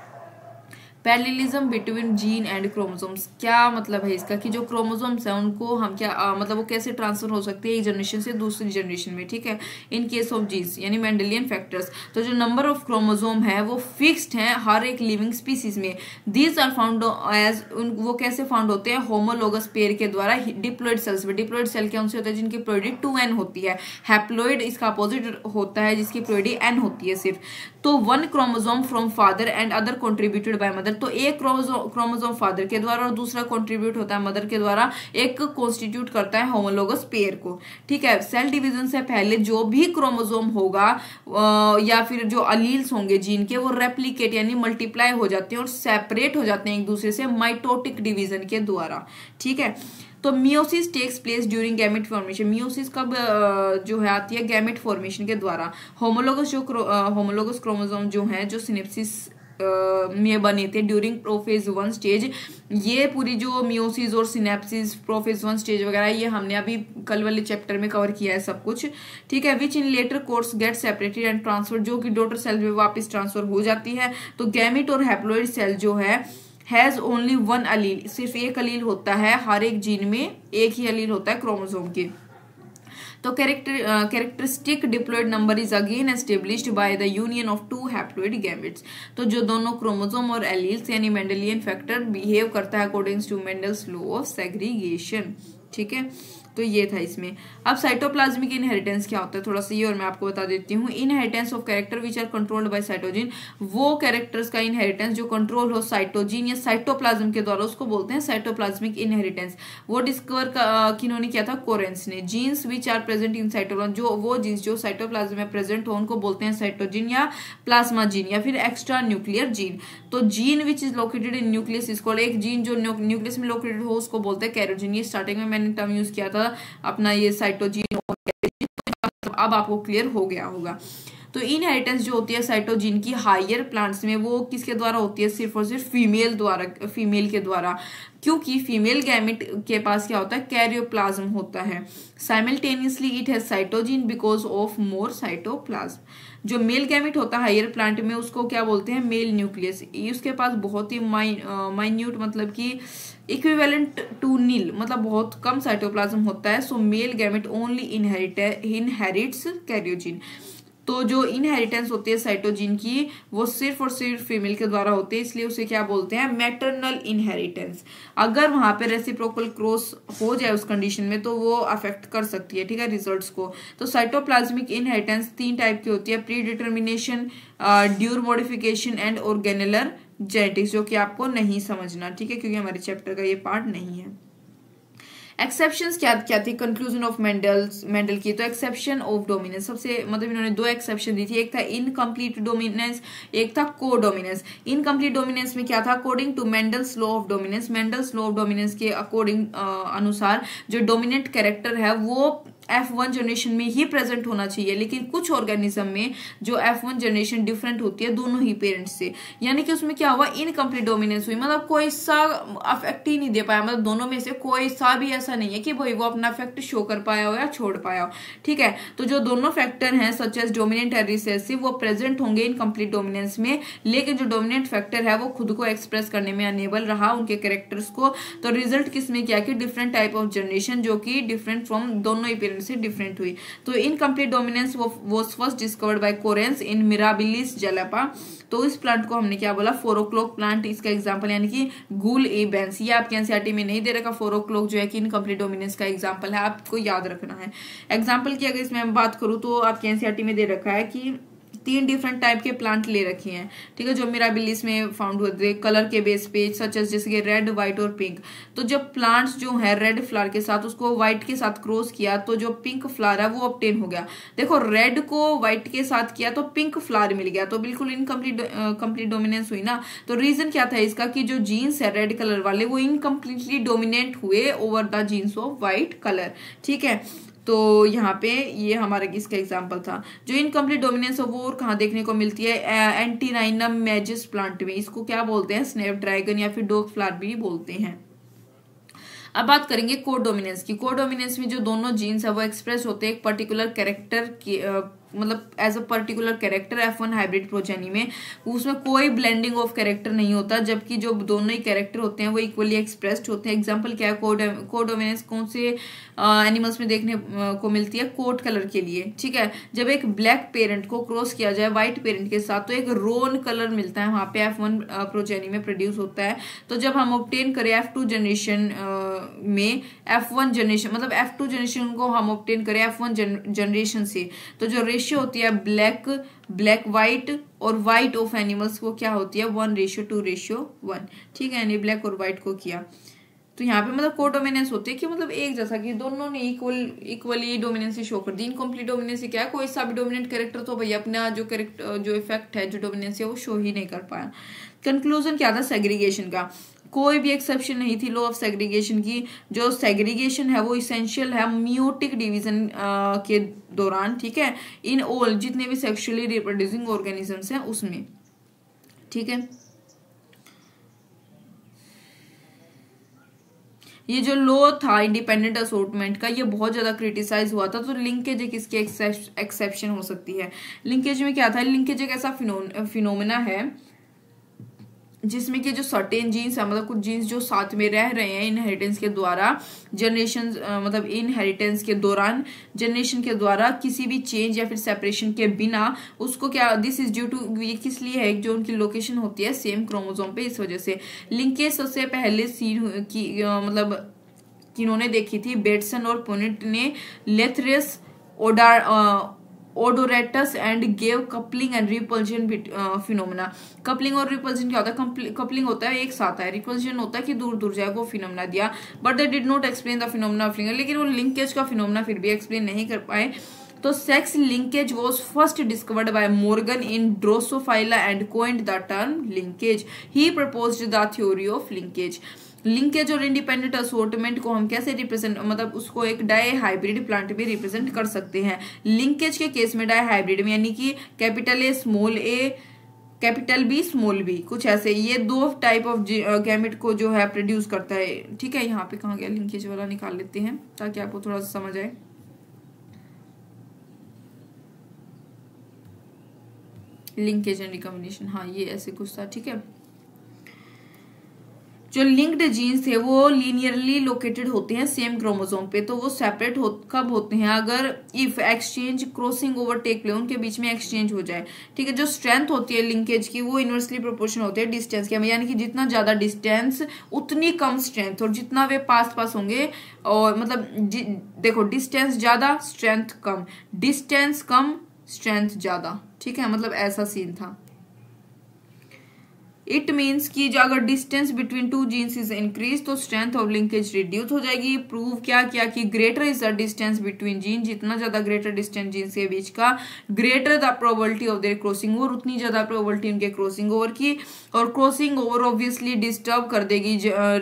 Parallelism between gene and chromosomes, क्या मतलब है इसका कि जो क्रोमोसोम्स है उनको हम क्या मतलब वो कैसे ट्रांसफर हो सकते हैं एक जनरेशन से दूसरी जनरेशन में, ठीक है। इन केस ऑफ जीन्स यानी मेंडेलियन फैक्टर्स, तो जो नंबर ऑफ क्रोमोसोम है वो फिक्स्ड है हर एक लिविंग स्पीसीज में। दीज आर फाउंड एज, वो कैसे फाउंड होते हैं, होमोलोगस पेयर के द्वारा डिप्लॉइड सेल्स में। डिप्लॉइड सेल क्या उनसे होता है जिनकी प्लॉइडी 2n होती है, हैप्लॉइड इसका अपोजिट होता है जिसकी प्लॉइडी n होती है सिर्फ। तो one chromosome from father and other contributed by mother, तो एक क्रोमोसोम फादर के द्वारा और दूसरा कंट्रीब्यूट होता है मदर के द्वारा, एक कॉन्स्टिट्यूट करता है होमोलोगस पेयर को, ठीक है। सेल डिवीजन से पहले जो भी क्रोमोसोम होगा या फिर जो अलील्स होंगे जीन के वो रेप्लिकेट यानी मल्टीप्लाई हो जाते हैं और सेपरेट हो जाते हैं एक दूसरे से माइटोटिक डिवीजन के द्वारा, ठीक है। तो meiosis takes place during gamete formation, meiosis कब जो है आती है, गैमेट फॉर्मेशन के द्वारा। होमोलोगस क्रोमोसोम जो है जो सिनेप्सिस में बने थे ड्यूरिंग प्रोफेज 1 स्टेज, ये पूरी जो मियोसिस और सिनेप्सिस प्रोफेज 1 स्टेज वगैरह ये हमने अभी कल वाले चैप्टर में कवर किया है सब कुछ, ठीक है। Which in later course get separated and transfer, जो कि डॉटर सेल में वापस ट्रांसफर हो जाती है। तो गैमेट और हैप्लॉइड सेल जो है हैज ओनली वन अलील, सिर्फ एक अलील होता है हर एक जीन में, एक ही अलील होता है क्रोमोसोम के। तो characteristic diploid number is again established by the union of two haploid gametes, तो जो दोनों क्रोमोसोम और एलील्स यानी मेंडेलियन फैक्टर बिहेव करता है according to Mendel's law of segregation, ठीक है। तो ये था इसमें। अब साइटोप्लाज्मिक इनहेरिटेंस क्या होता है थोड़ा सा ये और मैं आपको बता देती हूँ। Inheritance of character which are controlled by cytogene, वो कैरेक्टर्स का इनहेरिटेंस जो कंट्रोल हो साइटोजिन या साइटोप्लाज्म के द्वारा, उसको बोलते हैं साइटोप्लाज्मिक इनहेरिटेंस। वो डिस्कवर किन्होंने किया था, कोरेंस ने। Genes which are present in cytoplasm, जो वो जीन्स जो साइटोप्लाज्म में प्रेजेंट हो उनको बोलते हैं साइटोजिन या प्लाज्मा जीन या फिर एक्स्ट्रा न्यूक्लियर जीन। तो gene which is located in nucleus is called, एक जीन जो न्यूक्लियस में लोकेटेड हो उसको बोलते हैं कैरोजिन। ये स्टार्टिंग में मैंने टर्म यूज किया था अपना ये साइटोजिन, अब आपको क्लियर हो गया होगा। तो इनहेरिटेंस जो होती है साइटोजिन की हायर प्लांट्स में वो किसके द्वारा होती है, सिर्फ और सिर्फ फीमेल के द्वारा, क्योंकि फीमेल गैमेट के पास क्या होता है, कैरियोप्लाज्म होता है। Simultaneously it has cytogene because of more cytoplasm. जो मेल गैमेट होता है हायर प्लांट में उसको क्या बोलते हैं, मेल न्यूक्लियस। उसके पास बहुत ही माइन्यूट मतलब कि इक्विवेलेंट टू नील मतलब बहुत कम साइटोप्लाज्म होता है। So male gamete only inherits karyogene. तो जो इनहेरिटेंस होती है साइटोजिन की वो सिर्फ और सिर्फ फीमेल के द्वारा होते हैं, इसलिए उसे क्या बोलते हैं, मैटरनल इनहेरिटेंस। अगर वहां पे रेसिप्रोकल क्रॉस हो जाए उस कंडीशन में तो वो अफेक्ट कर सकती है, ठीक है, रिजल्ट्स को। तो साइटोप्लाज्मिक इनहेरिटेंस 3 टाइप की होती है, predetermination, dauer modification and organellar genetics, जो कि आपको नहीं समझना, ठीक है, क्योंकि हमारे चैप्टर का ये पार्ट नहीं है। एक्सेप्शंस क्या थी कंक्लूजन ऑफ मेंडल की, तो एक्सेप्शन ऑफ डोमिनेंस, सबसे मतलब इन्होंने 2 एक्सेप्शन दी थी, एक था इनकम्प्लीट डोमिनेंस, एक था को डोमिनेंस। इनकम्प्लीट डोमिनेंस में क्या था, according to Mendel's law of dominance, Mendel's law of dominance के अकॉर्डिंग अनुसार जो डोमिनेंट कैरेक्टर है वो F1 जनरेशन में ही प्रेजेंट होना चाहिए, लेकिन कुछ ऑर्गेनिज्म में जो F1 जनरेशन डिफरेंट होती है दोनों ही पेरेंट्स से, यानी कि उसमें क्या हुआ, इनकम्प्लीट डोमिनेंस हुई, मतलब कोई सा अफेक्ट ही नहीं दे पाया, मतलब दोनों में से कोई सा भी ऐसा नहीं है कि भाई वो अपना अफेक्ट शो कर पाया हो या छोड़ पाया हो। ठीक है, तो जो दोनों फैक्टर हैं such as dominant and recessive वो प्रेजेंट होंगे इनकम्प्लीट डोमिनेंस में, लेकिन जो डोमिनेंट फैक्टर है वो खुद को एक्सप्रेस करने में अनेबल रहा उनके कैरेक्टर्स को। तो रिजल्ट किसमें क्या कि डिफरेंट टाइप ऑफ जनरेशन जो कि डिफरेंट फ्रॉम दोनों ही पेरेंट्स से डिफरेंट हुई। तो incomplete dominance was first discovered by Correns in Mirabilis jalapa. तो इस प्लांट को हमने क्या बोला, 4 o'clock प्लांट, इसका एग्जांपल यानी कि गुल एबेंस, ये आपके एनसीईआरटी में नहीं दे रखा। 4 o'clock जो है कि इनकम्प्लीट डोमिनेंस का एग्जांपल है, आपको याद रखना है। एग्जांपल की अगर इसमें बात करूं तो आपके एनसीईआरटी में दे रखा है कि 3 डिफरेंट टाइप के प्लांट ले रखे हैं, ठीक है, जो मिराबिलिस में फाउंड होते हैं कलर के बेस पे, सच एज जैसे कि रेड, व्हाइट और पिंक। तो जब प्लांट्स जो है रेड फ्लावर के साथ उसको व्हाइट के साथ क्रॉस किया तो जो पिंक फ्लावर है वो ऑब्टेन हो गया। देखो रेड को व्हाइट के साथ किया तो पिंक फ्लावर मिल गया, तो बिल्कुल इनकम्प्लीट डोमिनेंस हुई ना। तो रीजन क्या था इसका कि जो जीन्स है रेड कलर वाले वो इनकम्प्लीटली डोमिनेट हुए over the genes of white colour. ठीक है, तो यहाँ पे ये हमारा इसका एग्जांपल था। जो इनकम्प्लीट डोमिनेंस है वो और कहाँ देखने को मिलती है, एंटीनाइनम मैजिस प्लांट में। इसको क्या बोलते हैं, स्नैप ड्रैगन या फिर डॉग फ्लावर भी बोलते हैं। अब बात करेंगे कोडोमिनेंस की। कोडोमिनेंस में जो दोनों जीन्स है वो एक्सप्रेस होते हैं एक पर्टिकुलर कैरेक्टर की, मतलब as a particular character F1 hybrid progeny में। उसमें कोई ब्लेंडिंग ऑफ कैरेक्टर नहीं होता, जबकि जो दोनों ही कैरेक्टर होते हैं वो इक्वली एक्सप्रेस्ड होते हैं। एग्जांपल क्या है, कोडोमिनेंस कौन से एनिमल्स में देखने को मिलती है, कोट कलर के लिए। ठीक है, जब एक ब्लैक पेरेंट को क्रॉस किया जाए व्हाइट पेरेंट के साथ तो एक रोन कलर मिलता है, वहां पे F1 प्रोजेनी में प्रोड्यूस होता है। तो जब हम ऑब्टेन करें F2 जनरेशन में F1 जनरेशन, मतलब F2 जनरेशन को हम ऑब्टेन करें F1 जनरेशन से, तो जो रेशियो होती है ब्लैक व्हाइट और व्हाइट ऑफ एनिमल्स वो क्या होती है 1:2:1। ठीक है, यानी ब्लैक और व्हाइट को किया तो यहाँ पे मतलब कोडोमिनेंस होती है कि मतलब एक जैसा कि दोनों ने इक्वली डोमिनेंसी शो कर दी। इनकम्प्लीट डोमिनेंसी क्या है, कोई सा भी डोमिनेंट कैरेक्टर तो भैया अपना जो कैरेक्टर जो इफेक्ट है जो डोमिनेंसी है वो शो ही नहीं कर पाया। कंक्लूजन क्या था सेग्रीगेशन का, कोई भी एक्सेप्शन नहीं थी लॉ ऑफ सेग्रीगेशन की। जो सेग्रीगेशन है वो इसेंशियल है मियोटिक डिवीजन के दौरान। ठीक है, इन ऑल जितने भी सेक्सुअली रिप्रोड्यूसिंग ऑर्गेनिजम्स हैं उसमें। ठीक है, ये जो लॉ था इंडिपेंडेंट असॉर्टमेंट का ये बहुत ज्यादा क्रिटिसाइज हुआ था। तो लिंकेज एक इसकी एक्सेप्शन हो सकती है। लिंकेज में क्या था, लिंकेज एक ऐसा फिनोमेना है जिसमें कि जो सर्टेन जीन्स है, मतलब कुछ जीन्स जो साथ में रह रहे हैं इनहेरिटेंस के द्वारा, जनरेशन मतलब इनहेरिटेंस के दौरान जनरेशन के द्वारा किसी भी चेंज या फिर सेपरेशन के बिना, उसको क्या दिस इज ड्यू टू, ये किस लिए है, जो उनकी लोकेशन होती है सेम क्रोमोसोम पे, इस वजह से। लिंकेज सबसे पहले सीन की मतलब किन्होंने देखी थी, बेटसन और पुनिट ने Lathyrus odoratus and gave coupling and repulsion phenomena. Coupling और रिपल्जन क्या होता है, कपलिंग होता है एक साथ है, रिपल्जन होता है कि दूर दूर जाए, वो फिनोमेना दिया। But they did not explain the phenomena of linkage, लेकिन वो लिंकेज का फिनोमेना फिर भी एक्सप्लेन नहीं कर पाए। तो sex linkage was first discovered by Morgan in Drosophila and coined the term linkage. He proposed the theory of linkage. Linkage और इंडिपेंडेंट असॉर्टमेंट को हम कैसे रिप्रेजेंट, मतलब उसको एक डाई हाइब्रिड प्लांट में रिप्रेजेंट कर सकते हैं। लिंकेज के केस में डाई हाइब्रिड में यानी कि capital A small a capital B small b, कुछ ऐसे ये दो टाइप ऑफ गैमेट को जो है प्रोड्यूस करता है। ठीक है, यहाँ पे कहाँ गया लिंकेज वाला, निकाल लेते हैं ताकि आपको थोड़ा सा समझ आए। लिंकेज एंड रिकॉम्बिनेशन, हाँ ये ऐसे कुछ था। ठीक है, जो लिंक्ड जीन्स थे वो लीनियरली लोकेटेड होते हैं सेम क्रोमोसोम पे, तो वो सेपरेट कब होते हैं, अगर if exchange crossing over take place, उनके बीच में एक्सचेंज हो जाए। ठीक है, जो स्ट्रेंथ होती है लिंकेज की वो इनवर्सली प्रोपोर्शनल होती है डिस्टेंस के, यानी कि जितना ज्यादा डिस्टेंस उतनी कम स्ट्रेंथ, और जितना वे पास होंगे और मतलब देखो डिस्टेंस ज्यादा स्ट्रेंथ कम, डिस्टेंस कम स्ट्रेंथ ज्यादा। ठीक है, मतलब ऐसा सीन था। इट मीन्स कि जो अगर distance between two genes is increase तो स्ट्रेंथ ऑफ लिंकेज रिड्यूस हो जाएगी। प्रूव क्या किया कि greater is the distance between gene, जितना ज्यादा ग्रेटर डिस्टेंस जीन्स के बीच का, greater the probability of their crossing over, उतनी ज्यादा प्रोबेबिलिटी उनके क्रॉसिंग ओवर की। और क्रॉसिंग ओवर ऑब्वियसली डिस्टर्ब कर देगी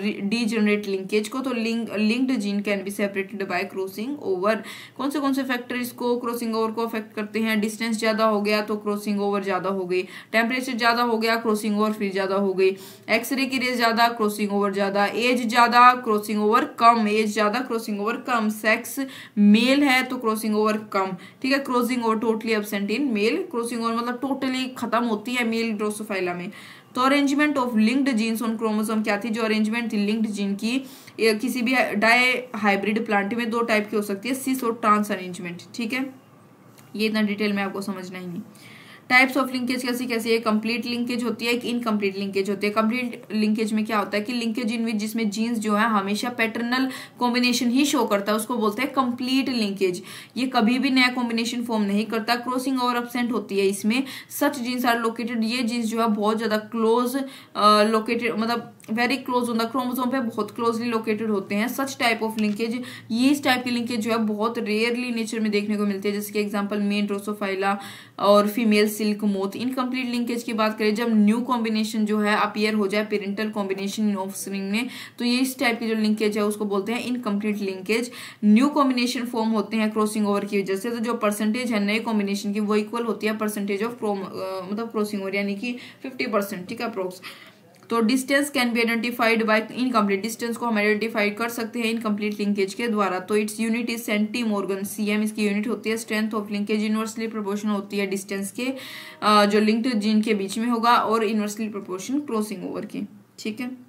डीजनरेट लिंकेज को, तो linked gene can be separated by crossing over. कौन से फैक्टर इसको क्रॉसिंग ओवर को अफेक्ट करते हैं? डिस्टेंस ज्यादा हो गया तो क्रॉसिंग ओवर ज्यादा हो गई, टेम्परेचर ज्यादा हो गया क्रॉसिंग ओवर फिर ज्यादा हो गई, एक्सरे की रेज ज्यादा क्रॉसिंग ओवर ज्यादा, एज ज्यादा क्रॉसिंग ओवर कम, एज ज्यादा क्रॉसिंग ओवर कम, सेक्स मेल है तो क्रॉसिंग ओवर कम, ठीक है। Crossing over totally absent in male, crossing over मतलब टोटली खत्म होती है मेल ड्रोसोफाइला में। तो arrangement of linked genes on chromosome क्या थी? जो अरेंजमेंट थी लिंक्ड जीन की किसी भी डाई हाइब्रिड प्लांट में दो टाइप की हो सकती है, सिस और ट्रांस अरेंजमेंट, ठीक है। ये इतना डिटेल में आपको समझना ही नहीं। टाइप्स ऑफ लिंकेज कैसी कैसी है? कंप्लीट लिंकेज होती है, एक इनकम्प्लीट लिंकेज होती है। कंप्लीट लिंकेज में क्या होता है कि लिंकेज इन विच जिसमें जीन्स जो है हमेशा पैटर्नल कॉम्बिनेशन ही शो करता है, उसको बोलते हैं कंप्लीट लिंकेज। ये कभी भी नया कॉम्बिनेशन फॉर्म नहीं करता, क्रॉसिंग ओवर एब्सेंट होती है इसमें। सच जीन्स आर लोकेटेड, ये जीन्स जो है बहुत ज्यादा क्लोज लोकेटेड, मतलब very close on the chromosome पे बहुत क्लोजली लोकेटेड होते हैं। सच टाइप ऑफ लिंकेज, ये इस टाइप की लिंकेज जो है बहुत रेयरली नेचर में देखने को मिलती है, जैसे कि एग्जांपल मेन ड्रोसोफाइला और female silk moth. Incomplete linkage की बात करें, जब न्यू कॉम्बिनेशन जो है अपीयर हो जाए पेरेंटल कॉम्बिनेशन इन ऑफस्प्रिंग में, तो ये इस टाइप की जो लिंकेज है उसको बोलते हैं incomplete linkage. New combination form होते हैं क्रॉसिंग ओवर की वजह से, तो जो परसेंटेज है नए कॉम्बिनेशन की वो इक्वल होती है परसेंटेज ऑफ मतलब क्रॉसिंग ओवर, यानी कि 50%, ठीक है, अप्रोक्स। तो distance can be identified by incomplete, distance को हम आइडेंटिफाई कर सकते हैं इनकम्प्लीट लिंकेज के द्वारा। तो its unit is centimorgan, CM इसकी यूनिट होती है। Strength of linkage inversely proportional होती है डिस्टेंस के जो लिंक्ड जीन के बीच में होगा, और इनवर्सली प्रोपोर्शन क्रॉसिंग ओवर की, ठीक है।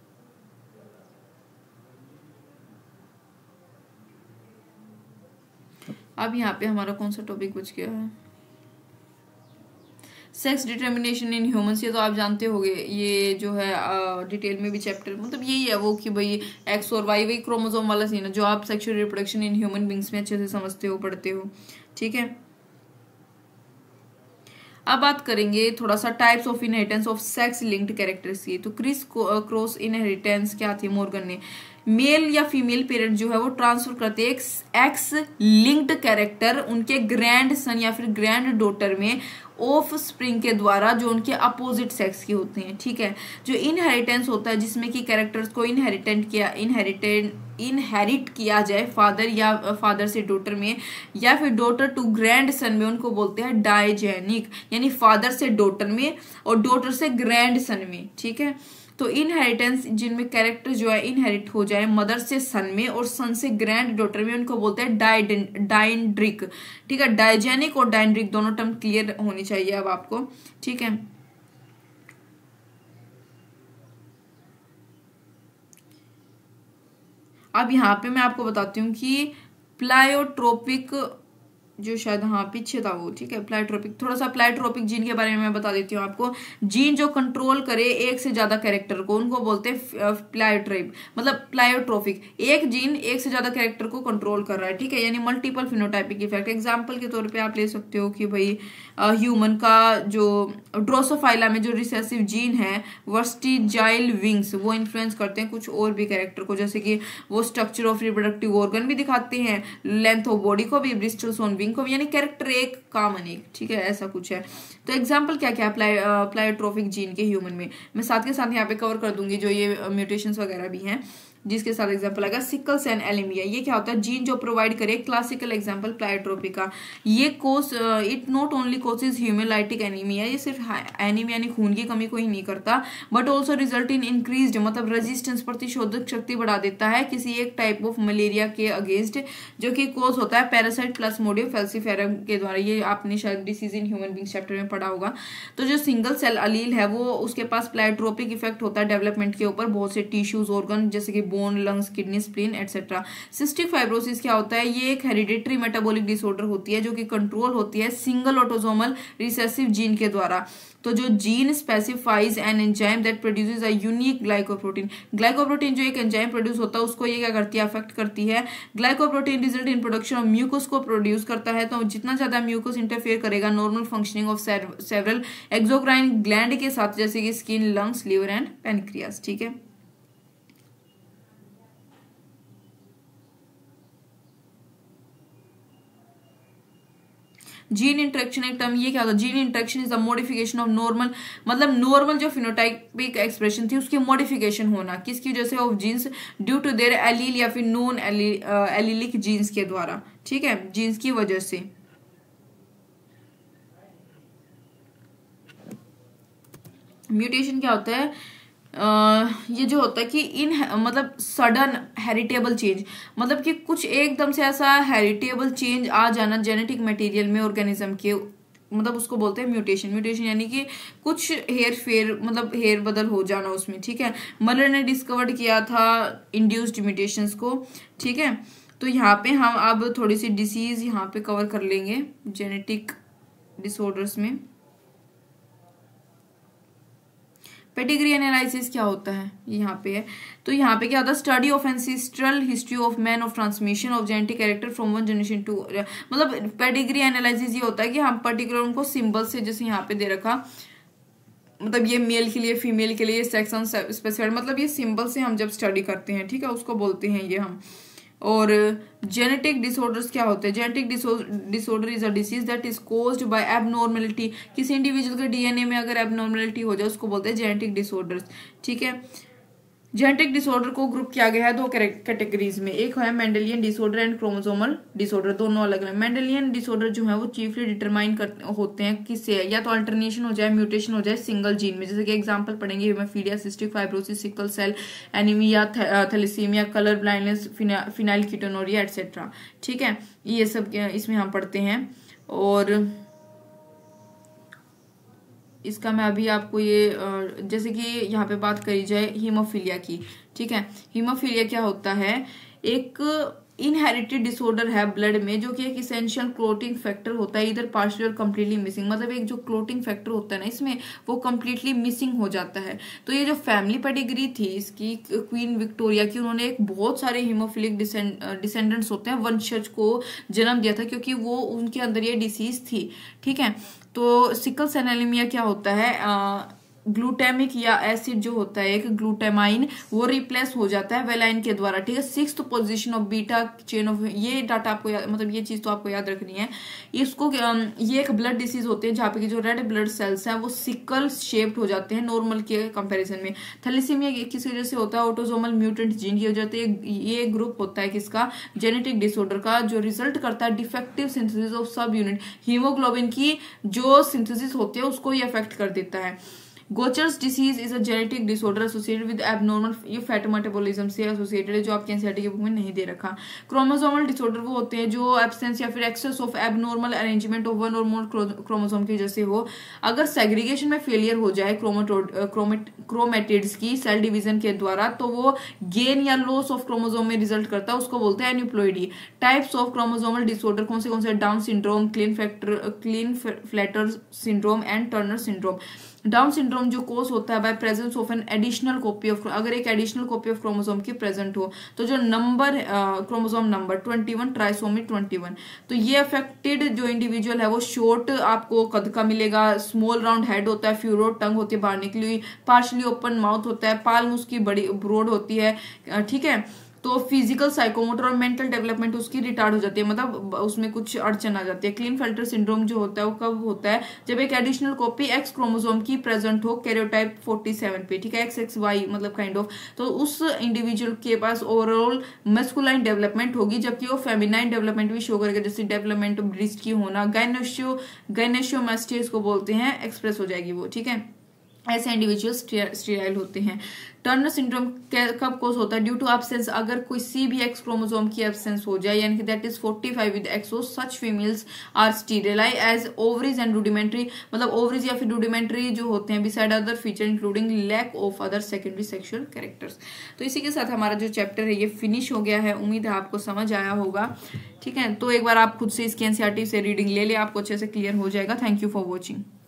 अब यहाँ पे हमारा कौन सा टॉपिक बच गया है? सेक्स डिटर्मिनेशन इन ह्यूमंस, ये तो आप जानते होंगे, ये जो है डिटेल में भी चैप्टर, मतलब यही है वो कि भाई एक्स और वाई, वही क्रोमोसोम वाला सीन है जो आप sexual reproduction in human beings में अच्छे से समझते हो, पढ़ते हो, ठीक है। अब बात करेंगे थोड़ा सा types of inheritance of sex linked characters की। तो क्रिस क्रॉस इनहेरिटेंस क्या थी मॉर्गन ने? मेल या फीमेल पेरेंट जो है वो ट्रांसफर करते हैं एक्स लिंक्ड कैरेक्टर उनके ग्रैंड सन या फिर ग्रैंड डॉटर में ऑफ स्प्रिंग के द्वारा जो उनके अपोजिट सेक्स के होते हैं, ठीक है। जो इनहेरिटेंस होता है जिसमें कि कैरेक्टर्स को इनहेरिट किया जाए फादर या फादर से डॉटर में या फिर डॉटर टू ग्रैंड सन में, उनको बोलते हैं डायजेनिक, यानी फादर से डॉटर में और डॉटर से ग्रैंड सन में, ठीक है। तो इनहेरिटेंस जिनमें कैरेक्टर जो है इनहेरिट हो जाए मदर से सन में और सन से ग्रैंड डॉटर में, उनको बोलते हैं डाइंड्रिक, ठीक है। डायजेनिक और डाइंड्रिक दोनों टर्म क्लियर होनी चाहिए अब आपको, ठीक है। अब यहाँ पे मैं आपको बताती हूँ कि प्लायोट्रोपिक जो शायद हाँ पीछे था वो, ठीक है, प्लायोट्रोपिक, थोड़ा सा प्लायोट्रोपिक जीन के बारे में मैं बता देती हूँ आपको। जीन जो कंट्रोल करे एक से ज्यादा कैरेक्टर को, उनको बोलते हैं प्लायोट्राइप, मतलब प्लायोट्रोपिक। एक जीन एक से ज्यादा कैरेक्टर को कंट्रोल कर रहा है, ठीक है, यानी मल्टीपल फिनोटाइपिक इफेक्ट। एग्जाम्पल के तौर पे आप ले सकते हो कि भाई ह्यूमन का जो ड्रोसोफाइला में जो रिसेसिव जीन है वर्स्टिजाइल विंग्स, वो इन्फ्लुएंस करते हैं कुछ और भी कैरेक्टर को, जैसे कि वो स्ट्रक्चर ऑफ रिप्रोडक्टिव ऑर्गन भी दिखाते हैं, लेंथ ऑफ बॉडी को भी, ब्रिस्टल्स ऑन विंग को भी, यानी कैरेक्टर एक कॉमन एक, ठीक है, ऐसा कुछ है। तो एग्जाम्पल क्या क्या है प्लायोट्रोपिक जीन के ह्यूमन में, मैं साथ के साथ यहाँ पे कवर कर दूंगी जो ये म्यूटेशंस वगैरह भी हैं, जिसके साथ एग्जांपल आएगा सिकल सेल एनीमिया। ये क्या होता है? जीन जो प्रोवाइड करे, क्लासिकल एग्जांपल प्लायोट्रोपी का। ये cause it not only causes haemolytic anaemia, ये सिर्फ एनीमिया यानी खून की कमी को ही नहीं करता, but also result in increased, मतलब रेजिस्टेंस, प्रतिशोधक शक्ति बढ़ा देता है किसी एक टाइप ऑफ मलेरिया के अगेंस्ट, जो कि कोज होता है पैरासाइट प्लाज्मोडियम फैल्सीफेरम के द्वारा। ये आपने शायद disease in human being chapter में पढ़ा होगा। तो जो सिंगल सेल अलील है वो उसके पास प्लायोट्रोपिक इफेक्ट होता है डेवलपमेंट के ऊपर, बहुत से टिश्यूज ऑर्गन जैसे कि bone, lungs, kidney, spleen etcetera. Cystic fibrosis क्या होता है? ये एक हेरिडिटरी मेटाबॉलिक डिसऑर्डर होती है जो कि कंट्रोल होती है सिंगल ऑटोसोमल रिसेसिव जीन के द्वारा। तो जो gene specifies an enzyme that produces a unique glycoprotein, glycoprotein जो एक एंजाइम प्रोड्यूस होता है उसको ये क्या करती है? अफेक्ट करती है। Glycoprotein result in production of mucus को प्रोड्यूस करता है। तो जितना ज्यादा म्यूकस इंटरफेयर करेगा normal functioning of several exocrine gland के साथ, जैसे कि skin, lungs, liver and pancreas. ठीक है, जीन इंटरेक्शन एक टर्म, ये क्या होता है? Gene interaction is the modification of normal, मतलब नॉर्मल जो फिनोटाइपिक एक्सप्रेशन थी उसकी मॉडिफिकेशन होना, किसकी वजह से? Of genes due to their allele या फिर नॉन एलीलिक जीन्स के द्वारा। ठीक है, जीन्स की वजह से। म्यूटेशन क्या होता है? ये जो होता है कि मतलब सडन हेरिटेबल चेंज, मतलब कि कुछ एकदम से ऐसा हेरिटेबल चेंज आ जाना जेनेटिक मटेरियल में ऑर्गेनिज्म के, मतलब उसको बोलते हैं म्यूटेशन। म्यूटेशन यानी कि कुछ हेयर फेयर, मतलब हेयर बदल हो जाना उसमें। ठीक है, मलर ने डिस्कवर्ड किया था इंड्यूस्ड म्यूटेशंस को। ठीक है, तो यहाँ पे हम अब थोड़ी सी डिसीज यहाँ पे कवर कर लेंगे जेनेटिक डिसऑर्डर्स में। पेडिग्री एनालिसिस क्या होता है? यहाँ पे है। तो यहाँ पे क्या होता है? Study of ancestral history of man of transmission of genetic character from one generation to, मतलब पेडिग्री एनालिसिस ये होता है कि हम पर्टिकुलर उनको सिंबल से, जैसे यहाँ पे दे रखा, मतलब ये मेल के लिए, फीमेल के लिए सेक्शन स्पेसिफाइड, मतलब ये सिंबल से हम जब स्टडी करते हैं, ठीक है, उसको बोलते हैं ये हम। और जेनेटिक डिसऑर्डर्स क्या होते हैं? Genetic disorder is a disease that is caused by abnormality, किसी इंडिविजुअल के डीएनए में अगर एबनॉर्मेलिटी हो जाए उसको बोलते हैं जेनेटिक डिसऑर्डर्स। ठीक है, जेनेटिक डिसऑर्डर को ग्रुप किया गया है दो कैटेगरीज में, एक है Mendelian disorder and chromosomal disorder, दोनों अलग अलग। मेंडेलियन डिसऑर्डर जो है वो चीफली डिटरमाइन होते हैं किससे? या तो अल्टरनेशन हो जाए, म्यूटेशन हो जाए सिंगल जीन में, जैसे कि एग्जांपल पढ़ेंगे haemophilia, cystic fibrosis, sickle cell anaemia, thalassaemia, colour blindness, phenylketonuria etcetera. ठीक है, ये सब इसमें हम पढ़ते हैं। और इसका मैं अभी आपको ये जैसे कि यहाँ पे बात करी जाए हीमोफीलिया की। ठीक है, हीमोफीलिया क्या होता है? एक इनहेरिटेड डिसऑर्डर है ब्लड में, जो कि एक इसेंशियल क्लोटिंग फैक्टर होता है, इधर पार्शियल और कम्प्लीटली मिसिंग, मतलब एक जो क्लोटिंग फैक्टर होता है ना इसमें, वो कम्प्लीटली मिसिंग हो जाता है। तो ये जो फैमिली पेडिग्री थी इसकी, क्वीन विक्टोरिया की, उन्होंने एक बहुत सारे हीमोफिलिक डिसेंडेंट्स होते हैं, वंशज को जन्म दिया था, क्योंकि वो उनके अंदर ये डिसीज थी। ठीक है, तो सिकल सेल एनीमिया क्या होता है? ग्लूटामिक या एसिड जो होता है एक ग्लूटामाइन, वो रिप्लेस हो जाता है वेलाइन के द्वारा। ठीक है, 6th position of beta chain of, ये डाटा आपको मतलब ये चीज तो आपको याद रखनी है। इसको ये एक ब्लड डिसीज होते हैं जहाँ पे जो रेड ब्लड सेल्स हैं वो सिकल शेप्ड हो जाते हैं नॉर्मल के कंपैरिजन में। थैलेसीमिया किस वजह से होता है? ऑटोसोमल म्यूटेंट जीन की वजह से। ये ग्रुप होता है किसका? जेनेटिक डिसऑर्डर का, जो रिजल्ट करता है defective synthesis of subunit haemoglobin की, जो सिंथेसिस होती है उसको ये अफेक्ट कर देता है। Gaucher's disease is a genetic disorder associated with abnormal, ये फैट मेटाबॉलिज्म से एसोसिएटेड है, जो आपके एनसीईआरटी के बुक में नहीं दे रखा। क्रोमोसोमल डिसऑर्डर वो होते हैं जो एब्सेंस या फिर excess of abnormal arrangement of one or more chromosome की वजह से हो। अगर सेग्रीगेशन में फेलियर हो जाए क्रोमेटिड्स की सेल डिवीजन के द्वारा, तो वो गेन या लॉस ऑफ क्रोमोसोम में रिजल्ट करता है, उसको बोलते हैं aneuploidy. Types of chromosomal disorder कौन से? Down syndrome, Klinefelter syndrome and Turner syndrome. Down syndrome जो कोस होता है by presence of an additional copy of, अगर एक एडिशनल कॉपी ऑफ क्रोमोसोम की प्रेजेंट हो, तो जो नंबर क्रोमोसोम नंबर 21 ट्राइसोमी 21, तो ये अफेक्टेड जो इंडिविजुअल है वो शॉर्ट आपको कद का मिलेगा, स्मॉल राउंड हेड होता है, फ्यूरो टंग होती है बाहर निकली हुई, पार्शली ओपन माउथ होता है, पाल्म उसकी बड़ी ब्रॉड होती है। ठीक है, तो फिजिकल, साइकोमोटर और मेंटल डेवलपमेंट उसकी रिटार्ड हो जाती है, मतलब उसमें कुछ अड़चन आ जाती है। क्लीन-फ्लेटर सिंड्रोम जो होता है वो कब होता है? जब एक एडिशनल कॉपी एक्स क्रोमोसोम की प्रेजेंट हो कैरियोटाइप 47 पे। ठीक है, XXY मतलब काइंड ऑफ, तो उस इंडिविजुअल के पास ओवरऑल मस्कुलाइन डेवलपमेंट होगी, जबकि वो फेमिनाइन डेवलपमेंट भी शो करेगा, जैसे डेवलपमेंट ऑफ ब्रेस्ट की होना, गायनेशियोमास्टिया को बोलते हैं, एक्सप्रेस हो जाएगी वो। ठीक है, ऐसे इंडिविजुअल स्टेराइल होते हैं। टर्नर सिंड्रोम कब कोज होता है? ड्यू टू एब्सेंस, अगर कोई सी भी एक्स क्रोमोसोम की एब्सेंस हो जाए, यानी कि that is 45 with X O, such females are sterile as ovaries and rudimentary, मतलब ओवरीज या फिर रूडिमेंट्री जो होते हैं beside other feature including lack of other secondary sexual characters. तो इसी के साथ हमारा जो चैप्टर है ये फिनिश हो गया है। उम्मीद है आपको समझ आया होगा। ठीक है, तो एक बार आप खुद से इसकी एनसीईआरटी से रीडिंग ले ले, आपको अच्छे से क्लियर हो जाएगा। Thank you for watching.